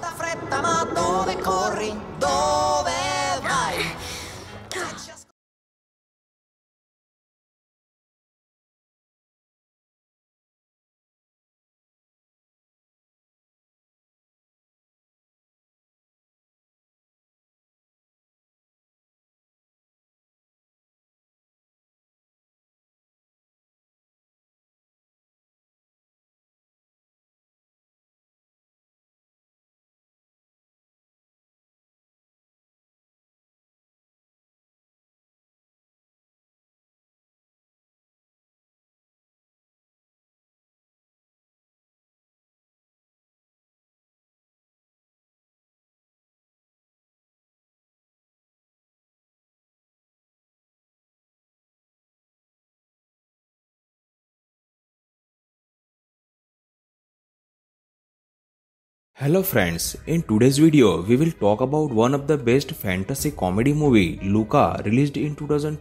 fretta, ma dove corri? Dove vai? Hello friends, in today's video we will talk about one of the best fantasy comedy movie, Luca, released in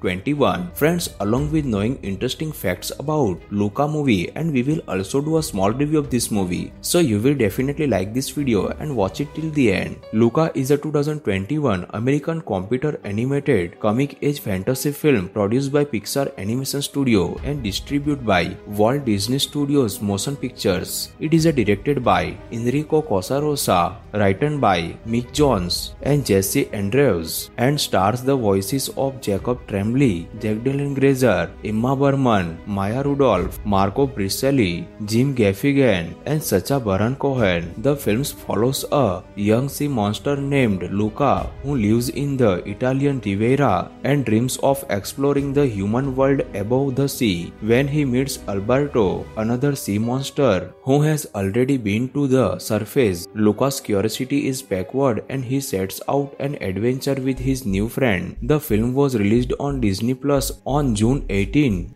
2021. Friends, along with knowing interesting facts about Luca movie, and we will also do a small review of this movie. So you will definitely like this video and watch it till the end. Luca is a 2021 American computer animated comic age fantasy film produced by Pixar Animation Studio and distributed by Walt Disney Studios Motion Pictures. It is directed by Enrico Rosa, written by Mick Jones and Jesse Andrews, and stars the voices of Jacob Tremblay, Jack Dylan Grazer, Emma Berman, Maya Rudolph, Marco Bricelli, Jim Gaffigan, and Sacha Baron Cohen. The film follows a young sea monster named Luca who lives in the Italian Riviera and dreams of exploring the human world above the sea. When he meets Alberto, another sea monster who has already been to the surface, Luca's curiosity is backward and he sets out an adventure with his new friend. The film was released on Disney Plus on June 18,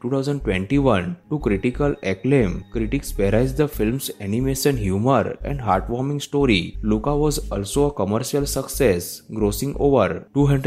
2021 to critical acclaim. Critics praised the film's animation, humor, and heartwarming story. Luca was also a commercial success, grossing over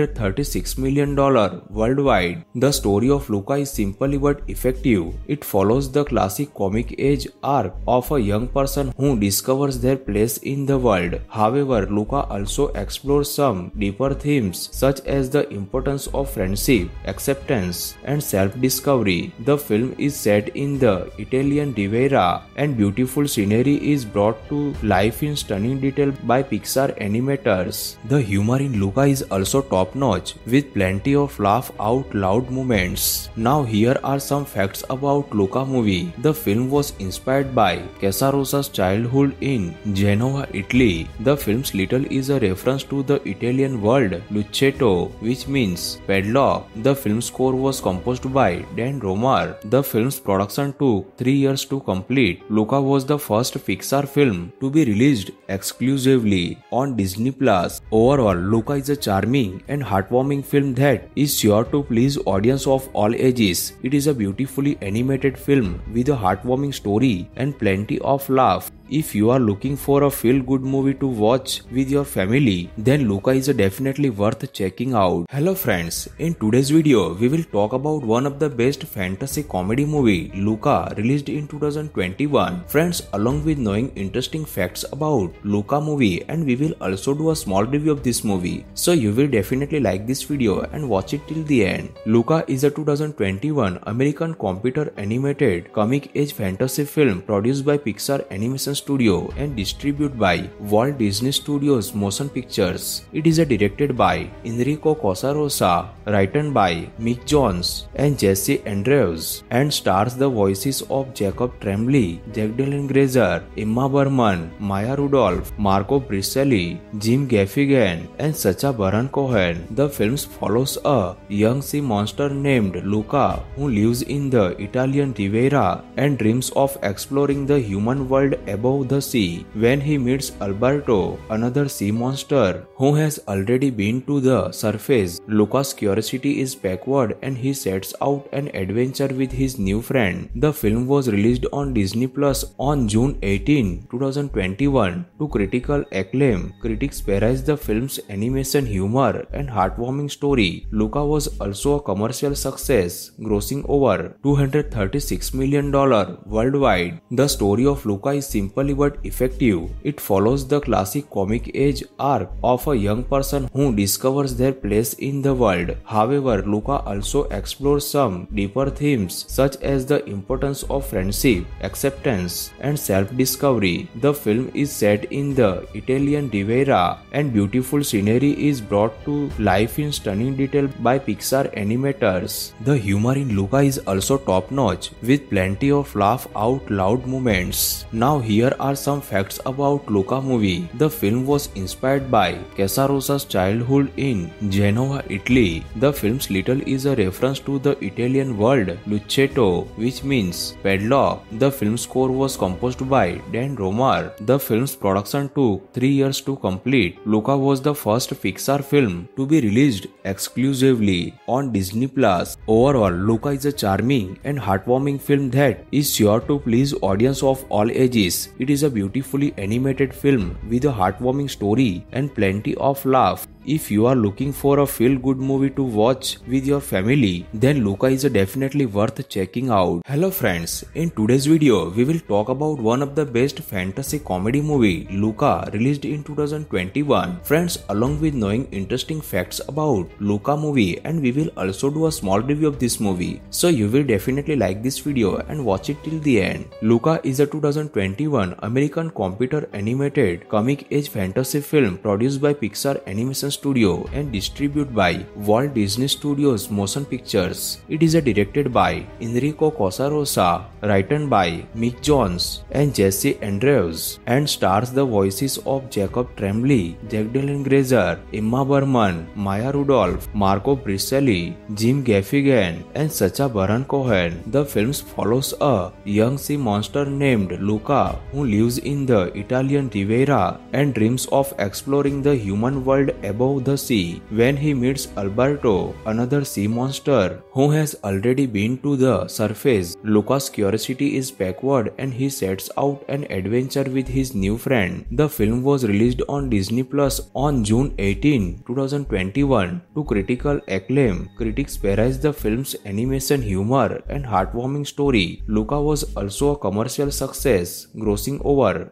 $236 million worldwide. The story of Luca is simple but effective. It follows the classic comic age arc of a young person who discovers their place in the world. However, Luca also explores some deeper themes such as the importance of friendship, acceptance, and self-discovery. The film is set in the Italian Riviera, and beautiful scenery is brought to life in stunning detail by Pixar animators. The humor in Luca is also top-notch, with plenty of laugh out loud moments. Now here are some facts about Luca movie. The film was inspired by Casarosa's childhood in Genoa, Italy. The film's title is a reference to the Italian word lucchetto, which means padlock. The film score was composed by Dan Romar. The film's production took 3 years to complete. Luca was the first Pixar film to be released exclusively on Disney Plus. Overall, Luca is a charming and heartwarming film that is sure to please audience of all ages. It is a beautifully animated film with a heartwarming story and plenty of laugh. If you are looking for a feel-good movie to watch with your family, then Luca is definitely worth checking out. Hello friends, in today's video we will talk about one of the best fantasy comedy movie, Luca, released in 2021. Friends, along with knowing interesting facts about Luca movie, and we will also do a small review of this movie. So you will definitely like this video and watch it till the end. Luca is a 2021 American computer animated comic age fantasy film produced by Pixar Animation Studio and distributed by Walt Disney Studios Motion Pictures. It is directed by Enrico Rosa, written by Mick Jones and Jesse Andrews, and stars the voices of Jacob Tremblay, Jack Dylan Grazer, Emma Berman, Maya Rudolph, Marco Bricelli, Jim Gaffigan, and Sacha Baron Cohen. The film follows a young sea monster named Luca who lives in the Italian Riviera and dreams of exploring the human world above the sea. When he meets Alberto, another sea monster who has already been to the surface, Luca's curiosity is backward and he sets out an adventure with his new friend. The film was released on Disney Plus on June 18, 2021 to critical acclaim. Critics praised the film's animation, humor, and heartwarming story. Luca was also a commercial success, grossing over $236 million worldwide. The story of Luca is simple simple but effective. It follows the classic comic age arc of a young person who discovers their place in the world. However, Luca also explores some deeper themes such as the importance of friendship, acceptance, and self-discovery. The film is set in the Italian Riviera, and beautiful scenery is brought to life in stunning detail by Pixar animators. The humor in Luca is also top-notch, with plenty of laugh-out-loud moments. Now here are some facts about Luca movie. The film was inspired by Casarosa's childhood in Genoa, Italy. The film's title is a reference to the Italian word lucchetto, which means padlock. The film score was composed by Dan Romer. The film's production took 3 years to complete. Luca was the first Pixar film to be released exclusively on Disney+. Overall, Luca is a charming and heartwarming film that is sure to please audience of all ages. It is a beautifully animated film with a heartwarming story and plenty of laugh. If you are looking for a feel-good movie to watch with your family, then Luca is definitely worth checking out. Hello friends, in today's video, we will talk about one of the best fantasy comedy movie, Luca, released in 2021. Friends, along with knowing interesting facts about Luca movie, and we will also do a small review of this movie. So you will definitely like this video and watch it till the end. Luca is a 2021 American computer animated comic age fantasy film produced by Pixar Animation Studio and distributed by Walt Disney Studios Motion Pictures. It is directed by Enrico Casarosa, written by Mick Jones and Jesse Andrews, and stars the voices of Jacob Tremblay, Jack Dylan Grazer, Emma Berman, Maya Rudolph, Marco Bricelli, Jim Gaffigan, and Sacha Baron Cohen. The film follows a young sea monster named Luca who lives in the Italian Riviera and dreams of exploring the human world above the sea. When he meets Alberto, another sea monster who has already been to the surface, Luca's curiosity is backward and he sets out an adventure with his new friend. The film was released on Disney Plus on June 18, 2021 to critical acclaim. Critics praised the film's animation, humor, and heartwarming story. Luca was also a commercial success, grossing over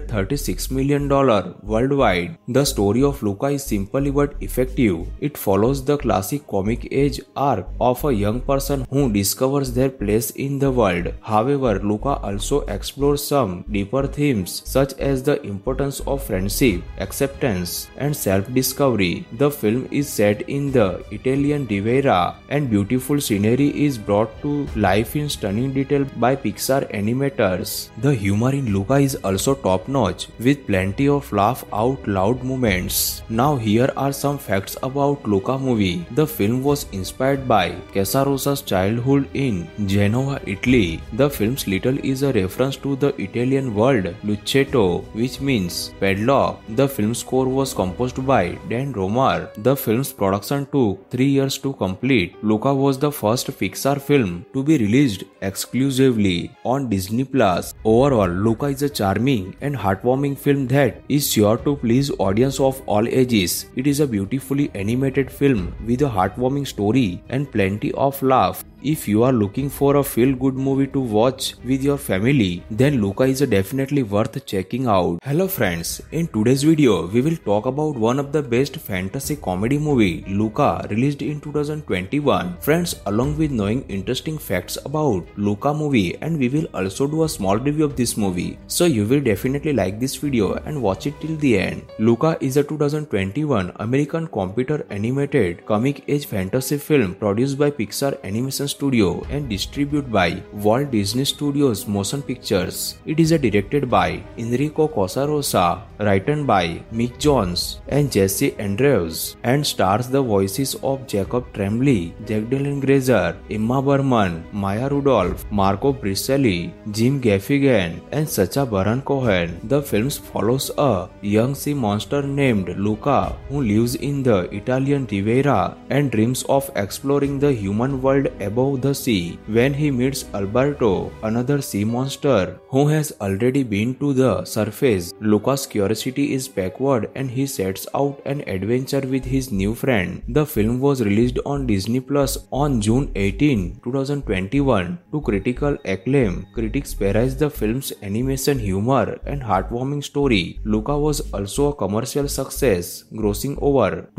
$236 million worldwide. The story of Luca is simple but effective. It follows the classic comic age arc of a young person who discovers their place in the world. However, Luca also explores some deeper themes such as the importance of friendship, acceptance, and self-discovery. The film is set in the Italian Riviera, and beautiful scenery is brought to life in stunning detail by Pixar animators. The humor in Luca is also top-notch, with plenty of laugh-out-loud moments. Now here are some facts about Luca movie. The film was inspired by Casarosa's childhood in Genoa, Italy. The film's title is a reference to the Italian word lucchetto, which means padlock. The film score was composed by Dan Romer. The film's production took 3 years to complete. Luca was the first Pixar film to be released exclusively on Disney+. Overall, Luca is a charming and heartwarming film that is sure to please audience of all ages. It is a beautifully animated film with a heartwarming story and plenty of laugh. If you are looking for a feel-good movie to watch with your family, then Luca is definitely worth checking out. Hello friends, in today's video, we will talk about one of the best fantasy comedy movie, Luca, released in 2021. Friends, along with knowing interesting facts about Luca movie, and we will also do a small review of this movie. So you will definitely like this video and watch it till the end. Luca is a 2021 American computer animated comic age fantasy film produced by Pixar Animation Studio and distributed by Walt Disney Studios Motion Pictures. It is directed by Enrico Casarosa, written by Mick Jones and Jesse Andrews, and stars the voices of Jacob Tremblay, Jack Dylan Grazer, Emma Berman, Maya Rudolph, Marco Bricelli, Jim Gaffigan, and Sacha Baron Cohen. The film follows a young sea monster named Luca who lives in the Italian Riviera and dreams of exploring the human world above above the sea when he meets Alberto, another sea monster who has already been to the surface. Luca's curiosity is backward and he sets out an adventure with his new friend. The film was released on Disney Plus on June 18, 2021 to critical acclaim. Critics praised the film's animation, humor and heartwarming story. Luca was also a commercial success, grossing over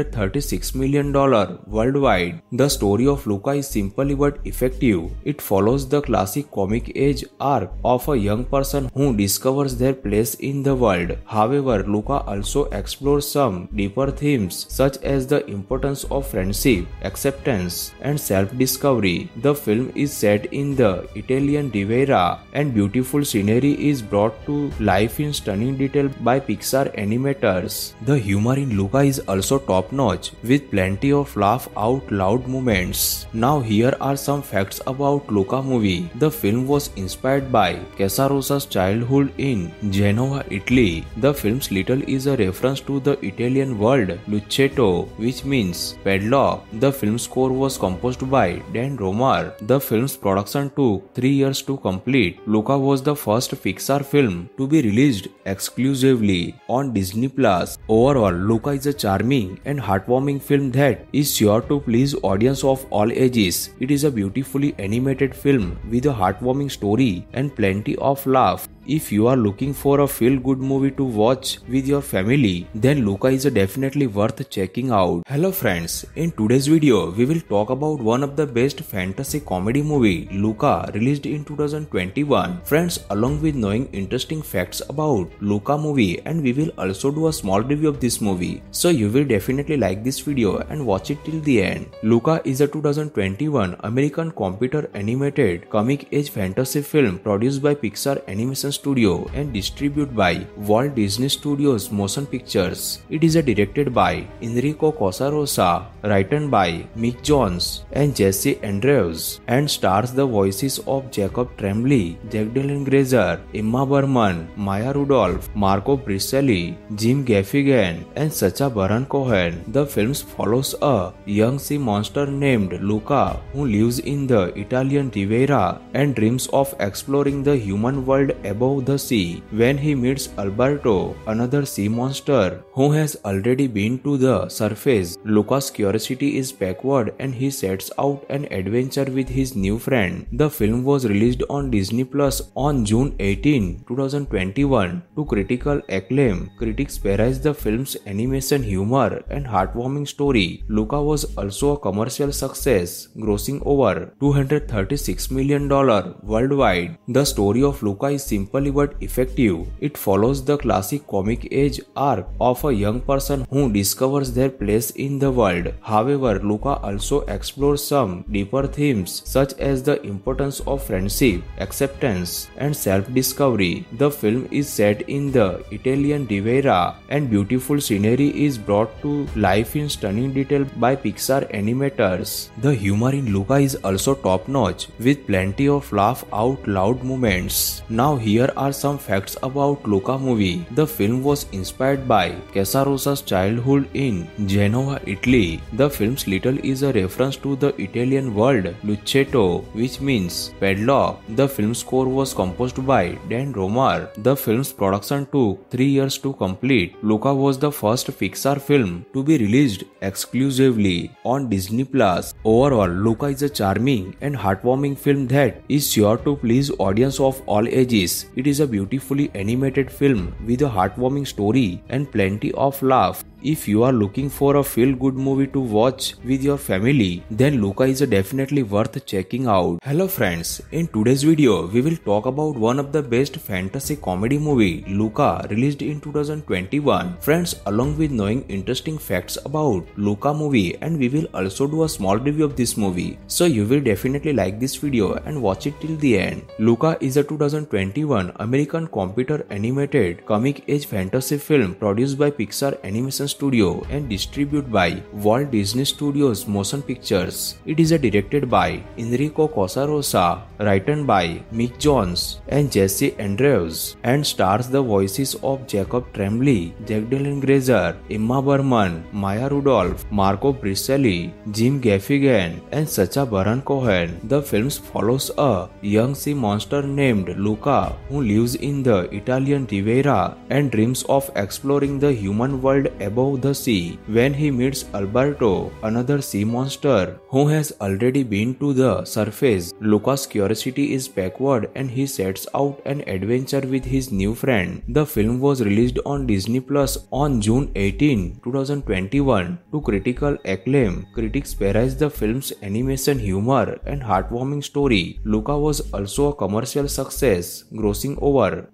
$236 million worldwide. The story of Luca is simple but effective. It follows the classic comic age arc of a young person who discovers their place in the world. However, Luca also explores some deeper themes such as the importance of friendship, acceptance, and self-discovery. The film is set in the Italian Riviera and beautiful scenery is brought to life in stunning detail by Pixar animators. The humor in Luca is also top-notch with plenty of laugh out loud moments. Now here are some facts about Luca movie. The film was inspired by Casarosa's childhood in Genoa, Italy. The film's title is a reference to the Italian word lucchetto, which means padlock. The film score was composed by Dan Romar. The film's production took 3 years to complete. Luca was the first Pixar film to be released exclusively on Disney Plus. Overall, Luca is a charming and heartwarming film that is sure to please audience of all ages. It is a beautifully animated film with a heartwarming story and plenty of laugh. If you are looking for a feel-good movie to watch with your family, then Luca is definitely worth checking out. Hello friends, in today's video, we will talk about one of the best fantasy comedy movie, Luca, released in 2021. Friends, along with knowing interesting facts about Luca movie, and we will also do a small review of this movie. So you will definitely like this video and watch it till the end. Luca is a 2021 American computer animated comic age fantasy film produced by Pixar Animation Studio and distributed by Walt Disney Studios Motion Pictures. It is directed by Enrico Casarosa, written by Mick Jones and Jesse Andrews, and stars the voices of Jacob Tremblay, Jack Dylan Grazer, Emma Berman, Maya Rudolph, Marco Bricelli, Jim Gaffigan, and Sacha Baron Cohen. The film follows a young sea monster named Luca who lives in the Italian Riviera and dreams of exploring the human world above the sea when he meets Alberto, another sea monster who has already been to the surface. Luca's curiosity is backward and he sets out an adventure with his new friend. The film was released on Disney Plus on June 18, 2021 to critical acclaim. Critics praised the film's animation, humor and heartwarming story. Luca was also a commercial success, grossing over $236 million worldwide. The story of Luca is simple but effective. It follows the classic comic age arc of a young person who discovers their place in the world. However, Luca also explores some deeper themes such as the importance of friendship, acceptance, and self-discovery. The film is set in the Italian Riviera and beautiful scenery is brought to life in stunning detail by Pixar animators. The humor in Luca is also top-notch with plenty of laugh out loud moments. Now here are some facts about Luca movie. The film was inspired by Casarosa's childhood in Genoa, Italy. The film's title is a reference to the Italian word lucchetto, which means padlock. The film score was composed by Dan Romar. The film's production took 3 years to complete. Luca was the first Pixar film to be released exclusively on Disney Plus. Overall, Luca is a charming and heartwarming film that is sure to please audience of all ages. It is a beautifully animated film with a heartwarming story and plenty of laugh. If you are looking for a feel-good movie to watch with your family, then Luca is definitely worth checking out. Hello friends, in today's video, we will talk about one of the best fantasy comedy movie, Luca, released in 2021. Friends, along with knowing interesting facts about Luca movie, and we will also do a small review of this movie. So you will definitely like this video and watch it till the end. Luca is a 2021 American computer animated comic age fantasy film produced by Pixar Animation Studio and distributed by Walt Disney Studios Motion Pictures. It is directed by Enrico Casarosa, written by Mick Jones and Jesse Andrews, and stars the voices of Jacob Tremblay, Jack Dylan Grazer, Emma Berman, Maya Rudolph, Marco Bricelli, Jim Gaffigan, and Sacha Baron Cohen. The film follows a young sea monster named Luca who lives in the Italian Riviera and dreams of exploring the human world above the sea. When he meets Alberto, another sea monster who has already been to the surface, Luca's curiosity is backward and he sets out an adventure with his new friend. The film was released on Disney Plus on June 18, 2021 to critical acclaim. Critics praised the film's animation, humor, and heartwarming story. Luca was also a commercial success, grossing over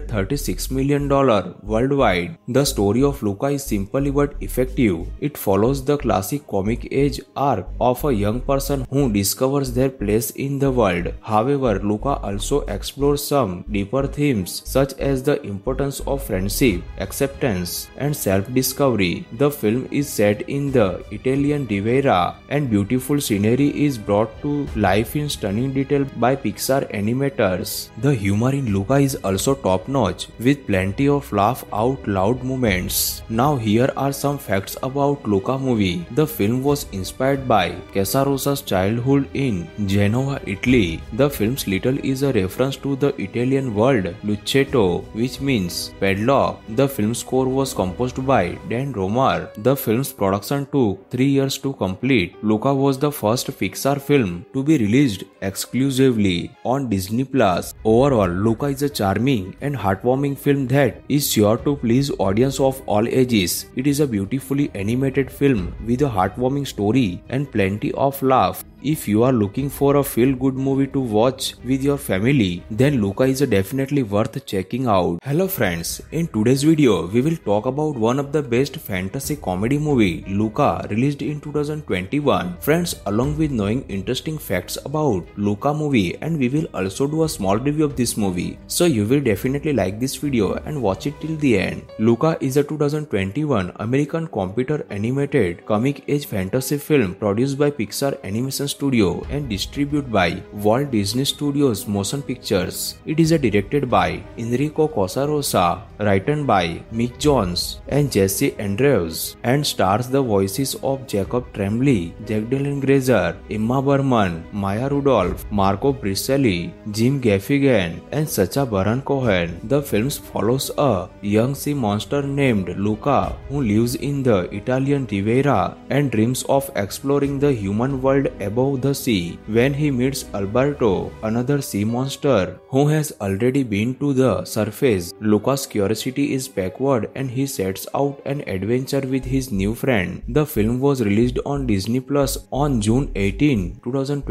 $236 million worldwide. The story of Luca is simple but effective. It follows the classic comic age arc of a young person who discovers their place in the world. However, Luca also explores some deeper themes such as the importance of friendship, acceptance, and self-discovery. The film is set in the Italian Riviera and beautiful scenery is brought to life in stunning detail by Pixar animators. The humor in Luca is also top-notch with plenty of laugh-out-loud moments. Now here are some facts about Luca movie. The film was inspired by Casarosa's childhood in Genoa, Italy. The film's title is a reference to the Italian word lucchetto, which means padlock. The film score was composed by Dan Romar. The film's production took 3 years to complete. Luca was the first Pixar film to be released exclusively on Disney Plus. Overall, Luca is a charming and heartwarming film that is sure to please audience of all ages. It is a beautifully animated film with a heartwarming story and plenty of laugh. If you are looking for a feel-good movie to watch with your family, then Luca is definitely worth checking out. Hello friends, in today's video, we will talk about one of the best fantasy comedy movie, Luca, released in 2021. Friends, along with knowing interesting facts about Luca movie, and we will also do a small review of this movie. So you will definitely like this video and watch it till the end. Luca is a 2021 American computer animated comic age fantasy film produced by Pixar Animation Studio and distributed by Walt Disney Studios Motion Pictures. It is directed by Enrico Casarosa, written by Mick Jones and Jesse Andrews, and stars the voices of Jacob Tremblay, Jack Dylan Grazer, Emma Berman, Maya Rudolph, Marco Bricelli, Jim Gaffigan, and Sacha Baron Cohen. The film follows a young sea monster named Luca who lives in the Italian Riviera and dreams of exploring the human world above the sea. When he meets Alberto, another sea monster who has already been to the surface, Luca's curiosity is backward and he sets out an adventure with his new friend. The film was released on Disney Plus on June 18,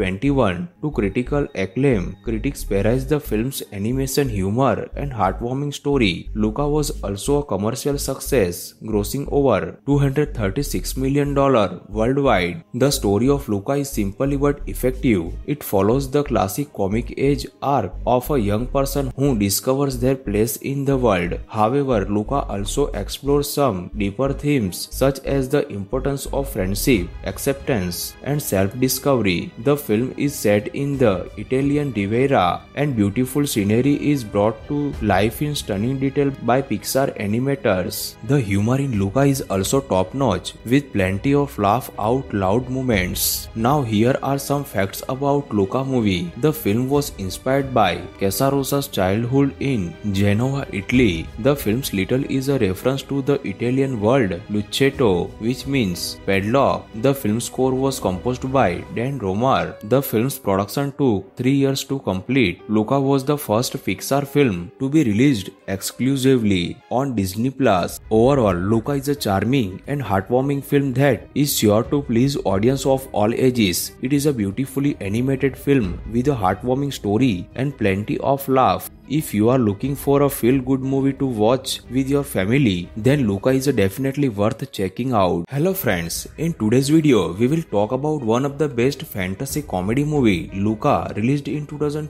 2021 to critical acclaim. Critics praised the film's animation, humor, and heartwarming story. Luca was also a commercial success, grossing over $236 million worldwide. The story of Luca is simple but effective. It follows the classic comic age arc of a young person who discovers their place in the world. However, Luca also explores some deeper themes such as the importance of friendship, acceptance, and self-discovery. The film is set in the Italian Riviera and beautiful scenery is brought to life in stunning detail by Pixar animators. The humor in Luca is also top-notch with plenty of laugh-out-loud moments. Now here are some facts about Luca movie. The film was inspired by Casarosa's childhood in Genoa, Italy. The film's title is a reference to the Italian word lucchetto, which means padlock. The film score was composed by Dan Romar. The film's production took 3 years to complete. Luca was the first Pixar film to be released exclusively on Disney Plus. Overall, Luca is a charming and heartwarming film that is sure to please audience of all ages. It is a beautifully animated film with a heartwarming story and plenty of laugh. If you are looking for a feel-good movie to watch with your family, then Luca is definitely worth checking out. Hello friends, in today's video, we will talk about one of the best fantasy comedy movie, Luca, released in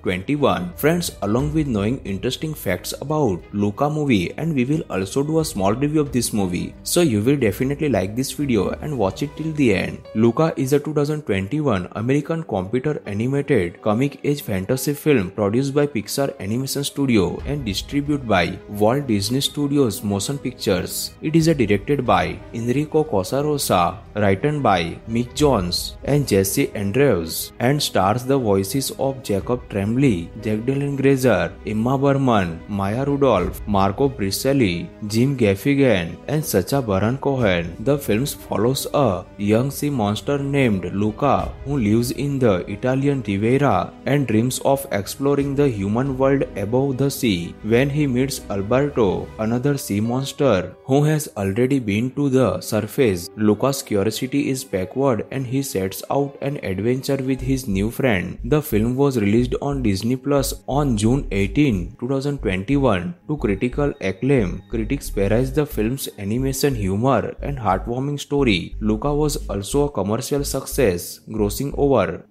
2021. Friends, along with knowing interesting facts about Luca movie, and we will also do a small review of this movie. So you will definitely like this video and watch it till the end. Luca is a 2021 American computer animated comic age fantasy film produced by Pixar Animation Studio and distributed by Walt Disney Studios Motion Pictures. It is directed by Enrico Casarosa, written by Mick Jones and Jesse Andrews, and stars the voices of Jacob Tremblay, Jacqueline Grazer, Emma Berman, Maya Rudolph, Marco Bricelli, Jim Gaffigan, and Sacha Baron Cohen. The film follows a young sea monster named Luca who lives in the Italian Riviera and dreams of exploring the human world above the sea. When he meets Alberto, another sea monster who has already been to the surface, Luca's curiosity is backward and he sets out an adventure with his new friend. The film was released on Disney Plus on June 18, 2021 to critical acclaim. Critics praised the film's animation, humor, and heartwarming story. Luca was also a commercial success, grossing over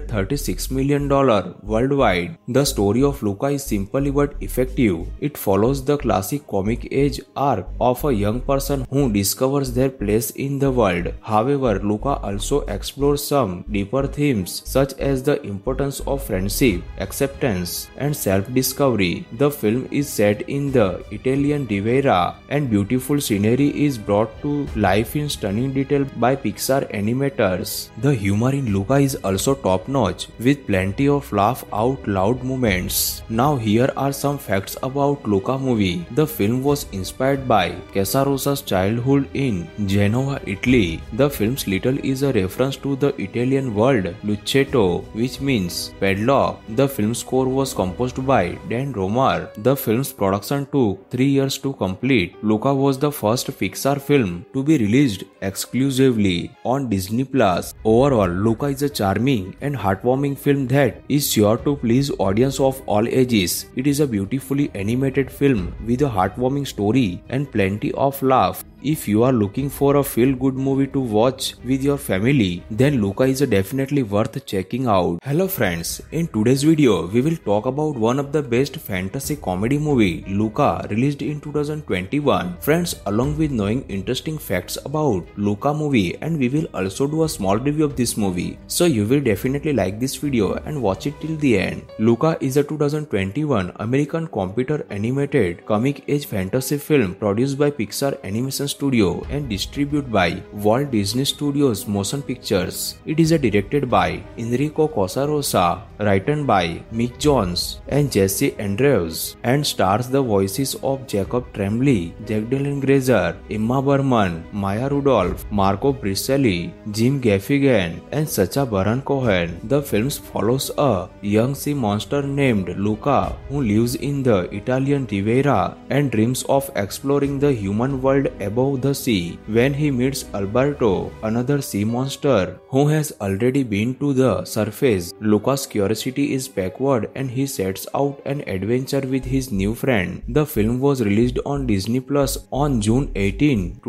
$236 million worldwide. The story of Luca is simple but effective. It follows the classic comic age arc of a young person who discovers their place in the world. However, Luca also explores some deeper themes such as the importance of friendship, acceptance, and self-discovery. The film is set in the Italian Riviera, and beautiful scenery is brought to life in stunning detail by Pixar animators. The humor in Luca is also top-notch, with plenty of laugh-out-loud moments. Now here are some facts about Luca movie. The film was inspired by Casarosa's childhood in Genoa, Italy. The film's title is a reference to the Italian word lucchetto, which means padlock. The film score was composed by Dan Romar. The film's production took 3 years to complete. Luca was the first Pixar film to be released exclusively on Disney Plus. Overall, Luca is a charming and heartwarming film that is sure to please audience of all ages. It is a beautifully animated film with a heartwarming story and plenty of laugh. If you are looking for a feel-good movie to watch with your family, then Luca is definitely worth checking out. Hello friends, in today's video, we will talk about one of the best fantasy comedy movie, Luca, released in 2021. Friends, along with knowing interesting facts about Luca movie, and we will also do a small review of this movie. So you will definitely like this video and watch it till the end. Luca is a 2021 American computer animated comic age fantasy film produced by Pixar Animation Studio and distributed by Walt Disney Studios Motion Pictures. It is directed by Enrico Casarosa, written by Mick Jones and Jesse Andrews, and stars the voices of Jacob Tremblay, Jacqueline Grazer, Emma Berman, Maya Rudolph, Marco Bricelli, Jim Gaffigan, and Sacha Baron Cohen. The film follows a young sea monster named Luca who lives in the Italian Riviera and dreams of exploring the human world above the sea. When he meets Alberto, another sea monster who has already been to the surface, Luca's curiosity is backward and he sets out an adventure with his new friend. The film was released on Disney Plus on June 18,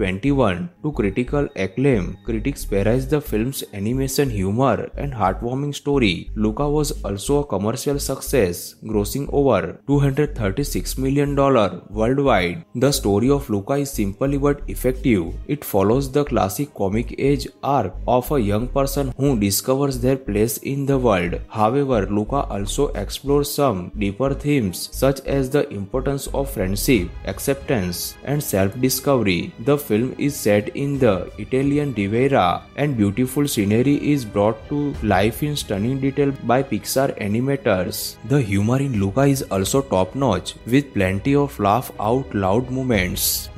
2021 to critical acclaim. Critics praised the film's animation, humor, and heartwarming story. Luca was also a commercial success, grossing over $236 million worldwide. The story of Luca is simple but effective. It follows the classic comic age arc of a young person who discovers their place in the world. However, Luca also explores some deeper themes such as the importance of friendship, acceptance, and self-discovery. The film is set in the Italian Riviera, and beautiful scenery is brought to life in stunning detail by Pixar animators. The humor in Luca is also top-notch, with plenty of laugh-out-loud moments. Now here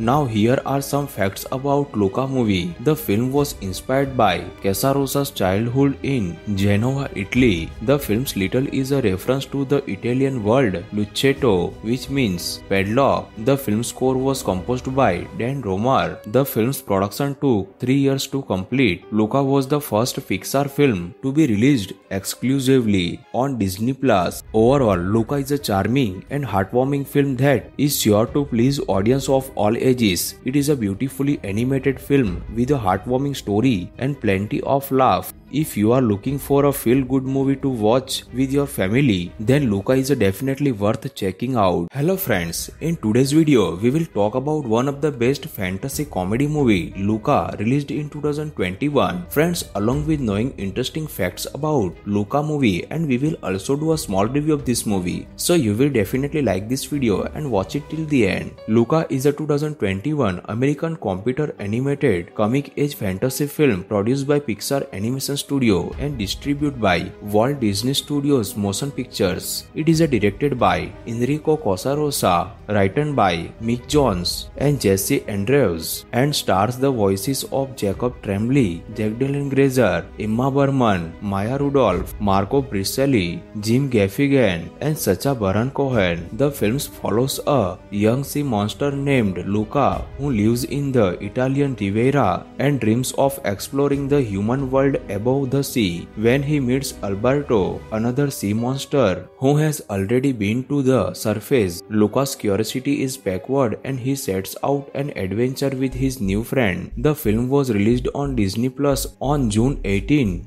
here are some facts about Luca movie. The film was inspired by Casarosa's childhood in Genoa, Italy. The film's title is a reference to the Italian word lucchetto, which means padlock. The film score was composed by Dan Romer. The film's production took 3 years to complete. Luca was the first Pixar film to be released exclusively on Disney+. Overall, Luca is a charming and heartwarming film that is sure to please audience of all ages. It is a beautifully animated film with a heartwarming story and plenty of laugh. If you are looking for a feel-good movie to watch with your family, then Luca is definitely worth checking out. Hello friends, in today's video, we will talk about one of the best fantasy comedy movie, Luca, released in 2021. Friends, along with knowing interesting facts about Luca movie, and we will also do a small review of this movie. So you will definitely like this video and watch it till the end. Luca is a 2021 American computer animated comic age fantasy film produced by Pixar Animation Studio and distributed by Walt Disney Studios Motion Pictures. It is directed by Enrico Casarosa, written by Mick Jones and Jesse Andrews, and stars the voices of Jacob Tremblay, Jack Dylan Grazer, Emma Berman, Maya Rudolph, Marco Bricelli, Jim Gaffigan, and Sacha Baron Cohen. The film follows a young sea monster named Luca who lives in the Italian Riviera and dreams of exploring the human world above the sea. When he meets Alberto, another sea monster who has already been to the surface, Luca's curiosity is backward and he sets out an adventure with his new friend. The film was released on Disney Plus on June 18,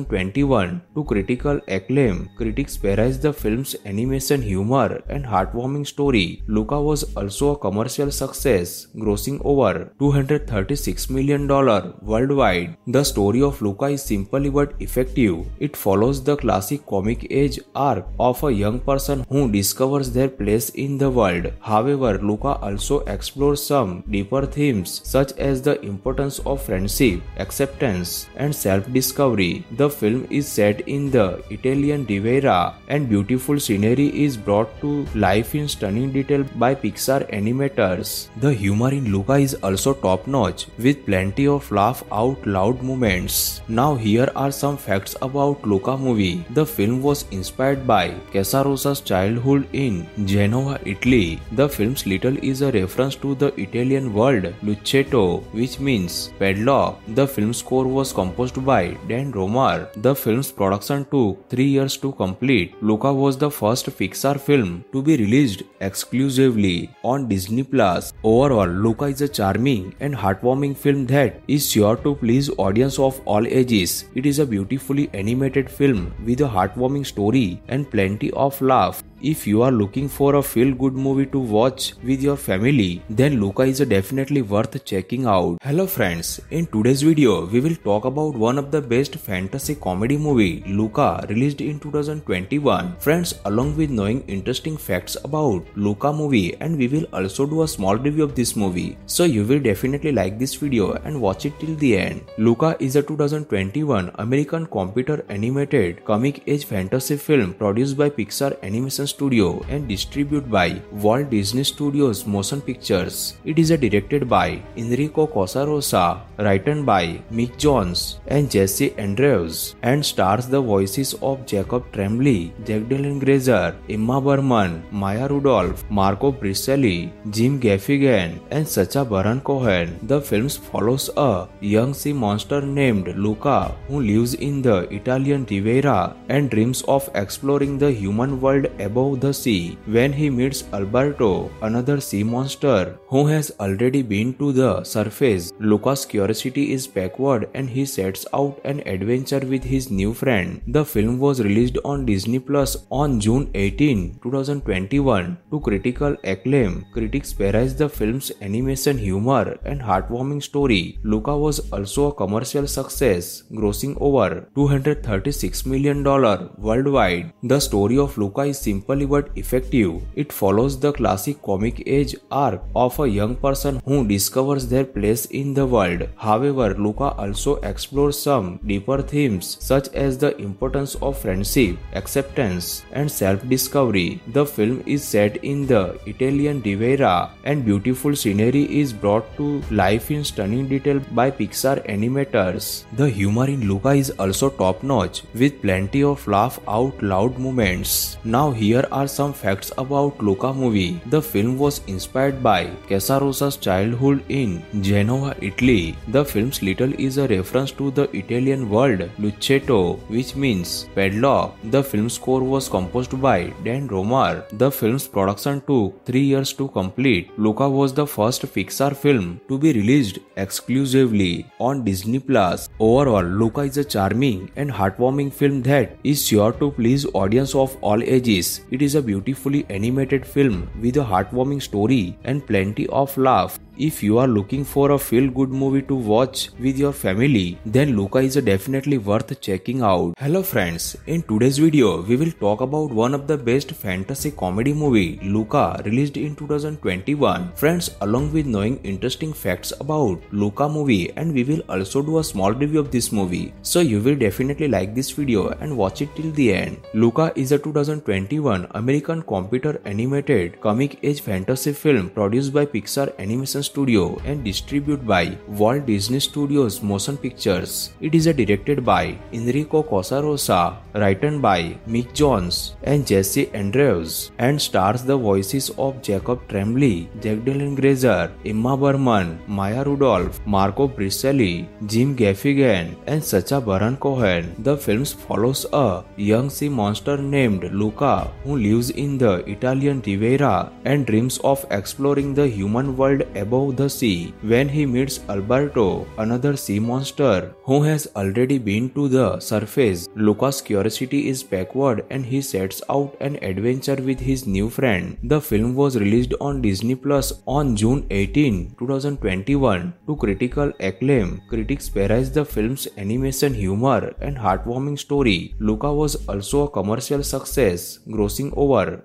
2021 to critical acclaim. Critics praised the film's animation, humor, and heartwarming story. Luca was also a commercial success, grossing over $236 million worldwide. The story of Luca is simple but effective. It follows the classic comic age arc of a young person who discovers their place in the world. However, Luca also explores some deeper themes such as the importance of friendship, acceptance, and self-discovery. The film is set in the Italian Riviera and beautiful scenery is brought to life in stunning detail by Pixar animators. The humor in Luca is also top-notch with plenty of laugh out loud moments. Now here are some facts about Luca movie. The film was inspired by Casarosa's childhood in Genoa, Italy. The film's title is a reference to the Italian word lucchetto, which means padlock. The film score was composed by Dan Romer. The film's production took 3 years to complete. Luca was the first Pixar film to be released exclusively on Disney+. Overall, Luca is a charming and heartwarming film that is sure to please audience of all ages. It is a beautifully animated film with a heartwarming story and plenty of laugh. If you are looking for a feel-good movie to watch with your family, then Luca is definitely worth checking out. Hello friends, in today's video, we will talk about one of the best fantasy comedy movie, Luca, released in 2021. Friends, along with knowing interesting facts about Luca movie, and we will also do a small review of this movie. So you will definitely like this video and watch it till the end. Luca is a 2021 American computer animated comic age fantasy film produced by Pixar Animation Studio and distributed by Walt Disney Studios Motion Pictures. It is directed by Enrico Casarosa, written by Mick Jones and Jesse Andrews, and stars the voices of Jacob Tremblay, Jack Dylan Grazer, Emma Berman, Maya Rudolph, Marco Bricelli, Jim Gaffigan, and Sacha Baron Cohen. The film follows a young sea monster named Luca who lives in the Italian Riviera and dreams of exploring the human world above the sea. When he meets Alberto, another sea monster who has already been to the surface, Luca's curiosity is backward and he sets out an adventure with his new friend. The film was released on Disney Plus on June 18, 2021 to critical acclaim. Critics praised the film's animation, humor, and heartwarming story. Luca was also a commercial success, grossing over $236 million worldwide. The story of Luca is simple simple but effective. It follows the classic comic age arc of a young person who discovers their place in the world. However, Luca also explores some deeper themes such as the importance of friendship, acceptance, and self-discovery. The film is set in the Italian Riviera, and beautiful scenery is brought to life in stunning detail by Pixar animators. The humor in Luca is also top-notch, with plenty of laugh-out-loud moments. Now here are some facts about Luca movie. The film was inspired by Casarosa's childhood in Genoa, Italy. The film's title is a reference to the Italian word lucchetto, which means padlock. The film score was composed by Dan Romar. The film's production took 3 years to complete. Luca was the first Pixar film to be released exclusively on Disney+. Overall, Luca is a charming and heartwarming film that is sure to please audience of all ages. It is a beautifully animated film with a heartwarming story and plenty of laugh. If you are looking for a feel-good movie to watch with your family, then Luca is definitely worth checking out. Hello friends, in today's video, we will talk about one of the best fantasy comedy movie, Luca, released in 2021. Friends, along with knowing interesting facts about Luca movie, and we will also do a small review of this movie. So you will definitely like this video and watch it till the end. Luca is a 2021 American computer animated comic age fantasy film produced by Pixar Animation Studio and distributed by Walt Disney Studios Motion Pictures. It is directed by Enrico Casarosa, written by Mick Jones and Jesse Andrews, and stars the voices of Jacob Tremblay, Jack Dylan Grazer, Emma Berman, Maya Rudolph, Marco Bricelli, Jim Gaffigan, and Sacha Baron Cohen. The film follows a young sea monster named Luca who lives in the Italian Riviera and dreams of exploring the human world above the sea. When he meets Alberto, another sea monster who has already been to the surface, Luca's curiosity is backward and he sets out an adventure with his new friend. The film was released on Disney Plus on June 18, 2021 to critical acclaim. Critics praised the film's animation, humor, and heartwarming story. Luca was also a commercial success, grossing over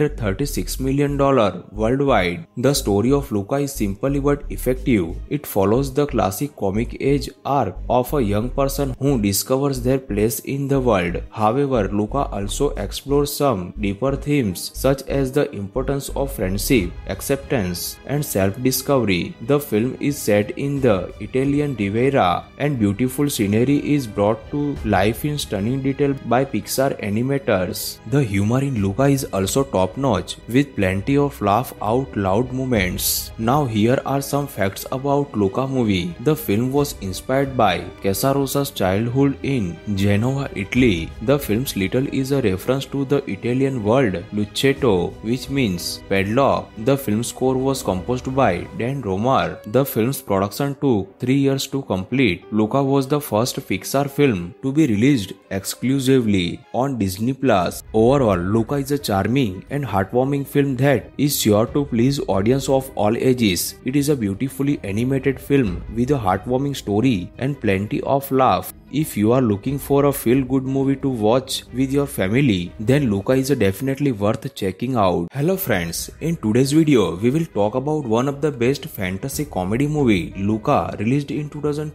$236 million worldwide. The story of Luca is simple but effective. It follows the classic comic age arc of a young person who discovers their place in the world. However, Luca also explores some deeper themes such as the importance of friendship, acceptance, and self-discovery. The film is set in the Italian Riviera, and beautiful scenery is brought to life in stunning detail by Pixar animators. The humor in Luca is also top-notch, with plenty of laugh-out-loud moments. Now here are some facts about Luca movie. The film was inspired by Casarosa's childhood in Genoa, Italy. The film's title is a reference to the Italian word lucchetto, which means padlock. The film score was composed by Dan Romar. The film's production took 3 years to complete. Luca was the first Pixar film to be released exclusively on Disney+. Overall, Luca is a charming and heartwarming film that is sure to please audience of all ages. It is a beautifully animated film with a heartwarming story and plenty of laugh. If you are looking for a feel-good movie to watch with your family, then Luca is definitely worth checking out. Hello friends, in today's video, we will talk about one of the best fantasy comedy movie, Luca, released in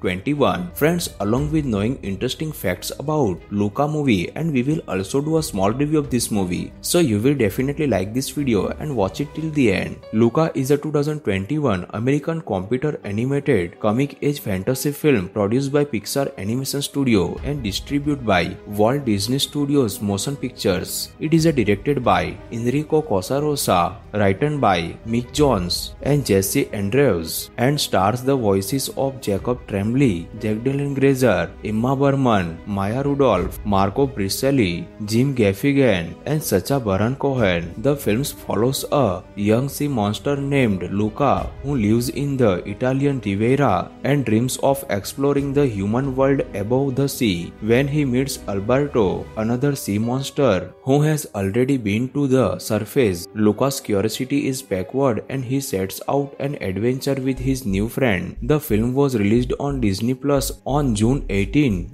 2021. Friends, along with knowing interesting facts about Luca movie, and we will also do a small review of this movie. So you will definitely like this video and watch it till the end. Luca is a 2021 American computer animated comic age fantasy film produced by Pixar Animation Studio and distributed by Walt Disney Studios Motion Pictures. It is directed by Enrico Casarosa, written by Mick Jones and Jesse Andrews, and stars the voices of Jacob Tremblay, Jack Dylan Grazer, Emma Berman, Maya Rudolph, Marco Bricelli, Jim Gaffigan, and Sacha Baron Cohen. The film follows a young sea monster named Luca who lives in the Italian Riviera and dreams of exploring the human world above above the sea when he meets Alberto, another sea monster who has already been to the surface. Luca's curiosity is backward and he sets out an adventure with his new friend. The film was released on Disney Plus on June 18,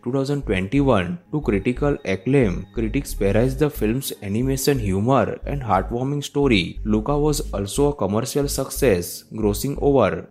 2021 to critical acclaim. Critics praised the film's animation, humor and heartwarming story. Luca was also a commercial success, grossing over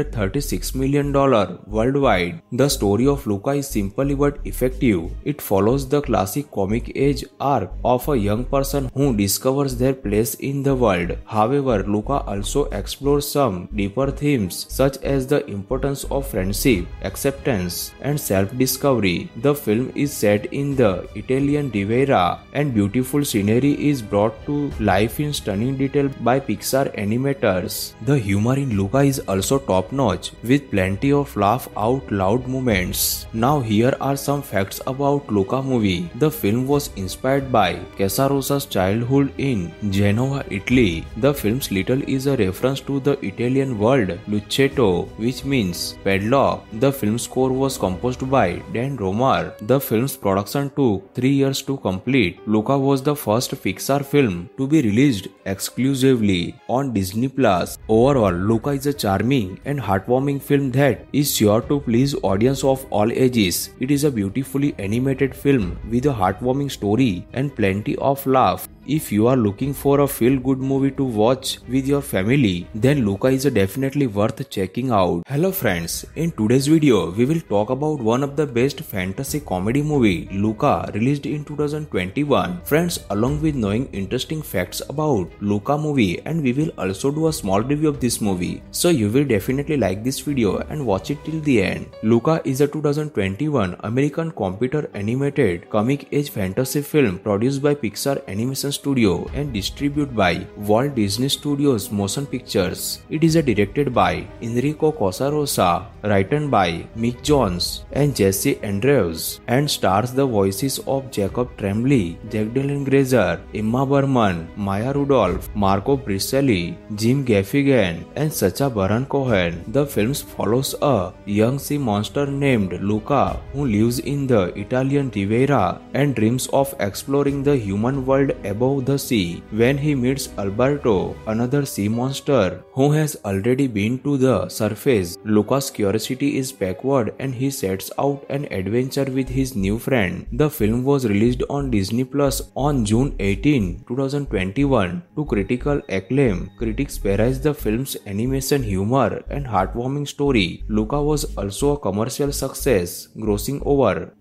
$236 million worldwide. The story of Luca is simple but effective. It follows the classic comic age arc of a young person who discovers their place in the world. However, Luca also explores some deeper themes such as the importance of friendship, acceptance, and self-discovery. The film is set in the Italian Riviera and beautiful scenery is brought to life in stunning detail by Pixar animators. The humor in Luca is also top-notch with plenty of laugh out loud moments. Now here are some facts about Luca movie. The film was inspired by Casarosa's childhood in Genoa, Italy. The film's title is a reference to the Italian word lucchetto, which means padlock. The film score was composed by Dan Romar. The film's production took 3 years to complete. Luca was the first Pixar film to be released exclusively on Disney Plus. Overall, Luca is a charming and heartwarming film that is sure to please audience of all ages. It is a beautifully animated film with a heartwarming story and plenty of laugh. If you are looking for a feel-good movie to watch with your family, then Luca is definitely worth checking out. Hello friends, in today's video, we will talk about one of the best fantasy comedy movie, Luca, released in 2021. Friends, along with knowing interesting facts about Luca movie, and we will also do a small review of this movie. So you will definitely like this video and watch it till the end. Luca is a 2021 American computer animated comic age fantasy film produced by Pixar Animation Studio and distributed by Walt Disney Studios Motion Pictures. It is directed by Enrico Casarosa, written by Mick Jones and Jesse Andrews, and stars the voices of Jacob Tremblay, Jack Dylan Grazer, Emma Berman, Maya Rudolph, Marco Bricelli, Jim Gaffigan, and Sacha Baron Cohen. The film follows a young sea monster named Luca who lives in the Italian Riviera and dreams of exploring the human world above the sea when he meets Alberto, another sea monster who has already been to the surface. Luca's curiosity is backward and he sets out an adventure with his new friend. The film was released on Disney Plus on June 18, 2021 to critical acclaim. Critics praised the film's animation, humor and heartwarming story. Luca was also a commercial success, grossing over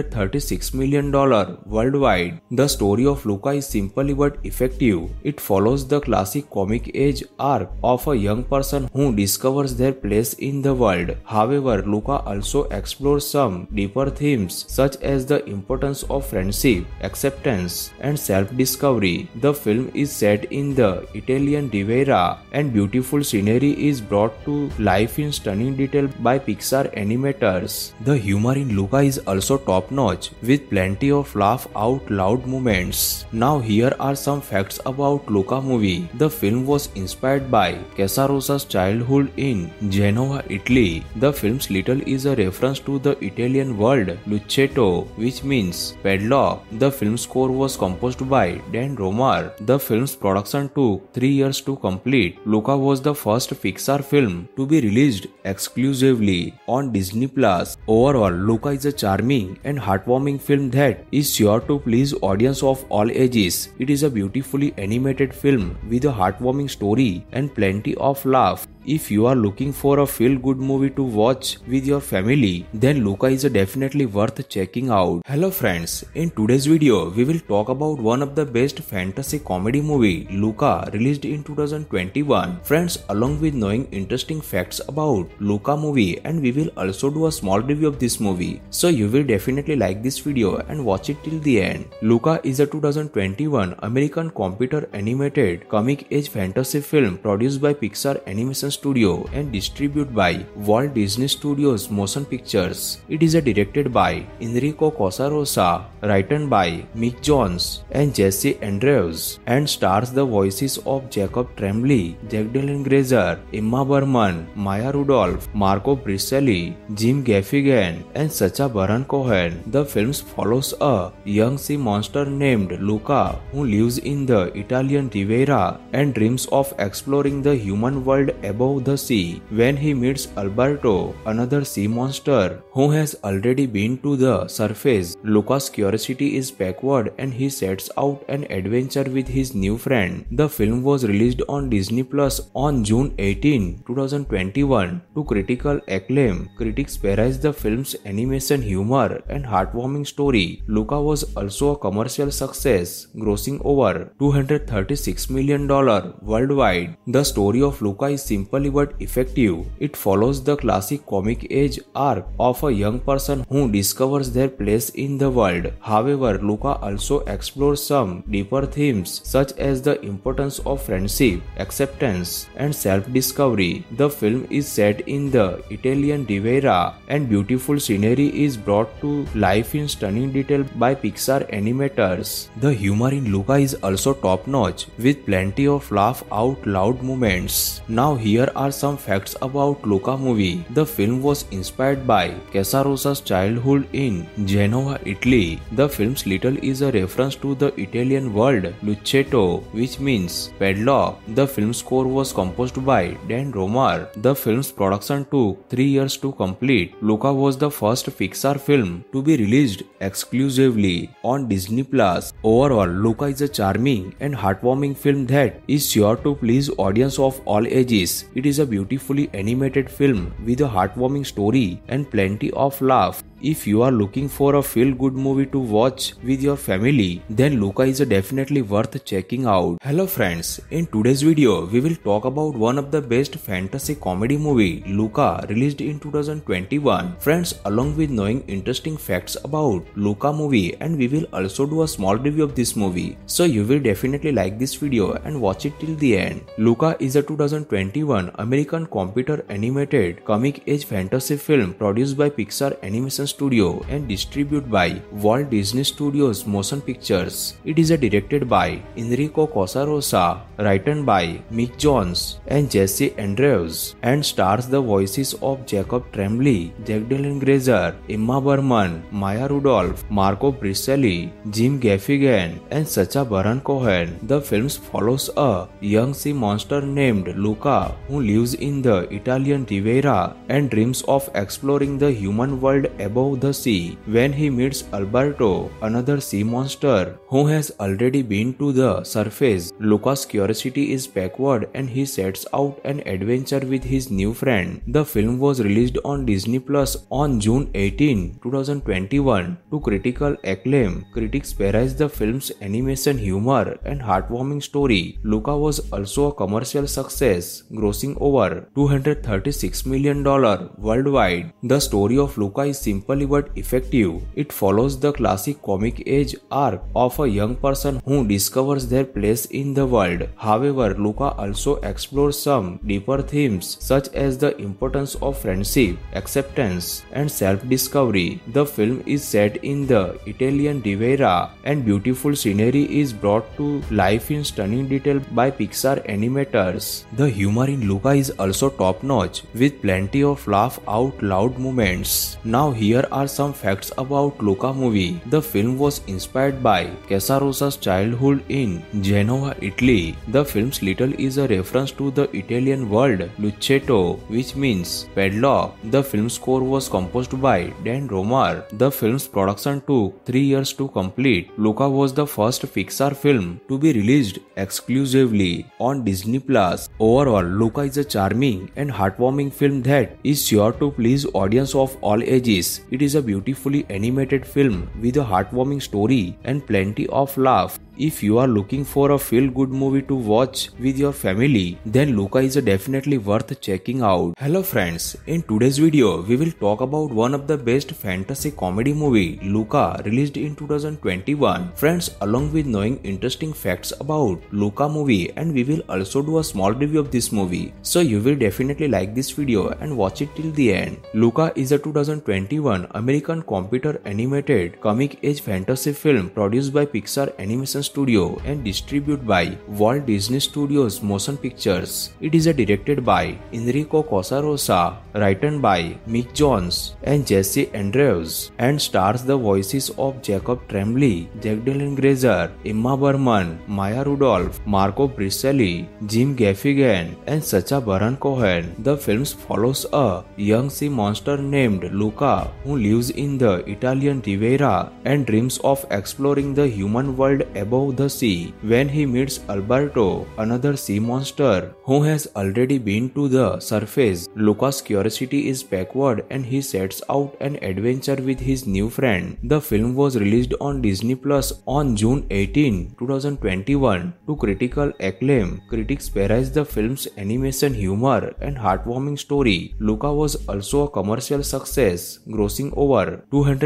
$236 million worldwide. The story of Luca is simple but effective. It follows the classic comic age arc of a young person who discovers their place in the world. However, Luca also explores some deeper themes such as the importance of friendship, acceptance, and self-discovery. The film is set in the Italian Riviera and beautiful scenery is brought to life in stunning detail by Pixar animators. The humor in Luca is also top-notch with plenty of laugh out loud moments. Now here are some facts about Luca movie. The film was inspired by Casarosa's childhood in Genoa, Italy. The film's title is a reference to the Italian word lucchetto, which means padlock. The film score was composed by Dan Romar. The film's production took 3 years to complete. Luca was the first Pixar film to be released exclusively on Disney Plus. Overall, Luca is a charming and heartwarming film that is sure to please audience of all ages. It is a beautifully animated film with a heartwarming story and plenty of laugh. If you are looking for a feel-good movie to watch with your family, then Luca is definitely worth checking out. Hello friends, in today's video, we will talk about one of the best fantasy comedy movie, Luca, released in 2021. Friends, along with knowing interesting facts about Luca movie, and we will also do a small review of this movie. So you will definitely like this video and watch it till the end. Luca is a 2021 American computer animated comic age fantasy film produced by Pixar Animation Studio and distributed by Walt Disney Studios Motion Pictures. It is directed by Enrico Casarosa, written by Mick Jones and Jesse Andrews, and stars the voices of Jacob Tremblay, Jack Dylan Grazer, Emma Berman, Maya Rudolph, Marco Bricelli, Jim Gaffigan, and Sacha Baron Cohen. The film follows a young sea monster named Luca who lives in the Italian Riviera and dreams of exploring the human world above the sea. When he meets Alberto, another sea monster who has already been to the surface, Luca's curiosity is backward and he sets out an adventure with his new friend. The film was released on Disney Plus on June 18, 2021 to critical acclaim. Critics praised the film's animation, humor, and heartwarming story. Luca was also a commercial success, grossing over $236 million worldwide. The story of Luca is simple but effective. It follows the classic comic age arc of a young person who discovers their place in the world. However, Luca also explores some deeper themes such as the importance of friendship, acceptance, and self-discovery. The film is set in the Italian Riviera, and beautiful scenery is brought to life in stunning detail by Pixar animators. The humor in Luca is also top-notch, with plenty of laugh-out-loud moments. Now here are some facts about Luca movie. The film was inspired by Casarosa's childhood in Genoa, Italy. The film's title is a reference to the Italian word lucchetto, which means padlock. The film's score was composed by Dan Romar. The film's production took 3 years to complete. Luca was the first Pixar film to be released exclusively on Disney Plus. Overall, Luca is a charming and heartwarming film that is sure to please audience of all ages. It is a beautifully animated film with a heartwarming story and plenty of laugh. If you are looking for a feel-good movie to watch with your family, then Luca is definitely worth checking out. Hello friends, in today's video, we will talk about one of the best fantasy comedy movie, Luca, released in 2021. Friends, along with knowing interesting facts about Luca movie, and we will also do a small review of this movie. So you will definitely like this video and watch it till the end. Luca is a 2021 American computer animated comic age fantasy film produced by Pixar Animation Studio and distributed by Walt Disney Studios Motion Pictures. It is directed by Enrico Casarosa, written by Mick Jones and Jesse Andrews, and stars the voices of Jacob Tremblay, Jack Dylan Grazer, Emma Berman, Maya Rudolph, Marco Bricelli, Jim Gaffigan, and Sacha Baron Cohen. The film follows a young sea monster named Luca who lives in the Italian Riviera and dreams of exploring the human world above the sea. When he meets Alberto, another sea monster who has already been to the surface, Luca's curiosity is backward and he sets out an adventure with his new friend. The film was released on Disney Plus on June 18, 2021 to critical acclaim. Critics praised the film's animation, humor, and heartwarming story. Luca was also a commercial success, grossing over $236 million worldwide. The story of Luca is simple but effective. It follows the classic comic age arc of a young person who discovers their place in the world. However, Luca also explores some deeper themes such as the importance of friendship, acceptance, and self-discovery. The film is set in the Italian Riviera, and beautiful scenery is brought to life in stunning detail by Pixar animators. The humor in Luca is also top-notch, with plenty of laugh-out-loud moments. Now here are some facts about Luca movie. The film was inspired by Casarosa's childhood in Genoa, Italy. The film's title is a reference to the Italian word lucchetto, which means padlock. The film's score was composed by Dan Romar. The film's production took 3 years to complete. Luca was the first Pixar film to be released exclusively on Disney Plus. Overall, Luca is a charming and heartwarming film that is sure to please audience of all ages. It is a beautifully animated film with a heartwarming story and plenty of laugh. If you are looking for a feel-good movie to watch with your family, then Luca is definitely worth checking out. Hello friends, in today's video, we will talk about one of the best fantasy comedy movie, Luca, released in 2021. Friends, along with knowing interesting facts about Luca movie, and we will also do a small review of this movie. So you will definitely like this video and watch it till the end. Luca is a 2021 American computer animated comic age fantasy film produced by Pixar Animation Studio and distributed by Walt Disney Studios Motion Pictures. It is directed by Enrico Casarosa, written by Mick Jones and Jesse Andrews, and stars the voices of Jacob Tremblay, Jack Dylan Grazer, Emma Berman, Maya Rudolph, Marco Bricelli, Jim Gaffigan, and Sacha Baron Cohen. The film follows a young sea monster named Luca who lives in the Italian Riviera and dreams of exploring the human world above the sea. When he meets Alberto, another sea monster who has already been to the surface, Luca's curiosity is backward and he sets out an adventure with his new friend. The film was released on Disney Plus on June 18, 2021 to critical acclaim. Critics praised the film's animation, humor, and heartwarming story. Luca was also a commercial success, grossing over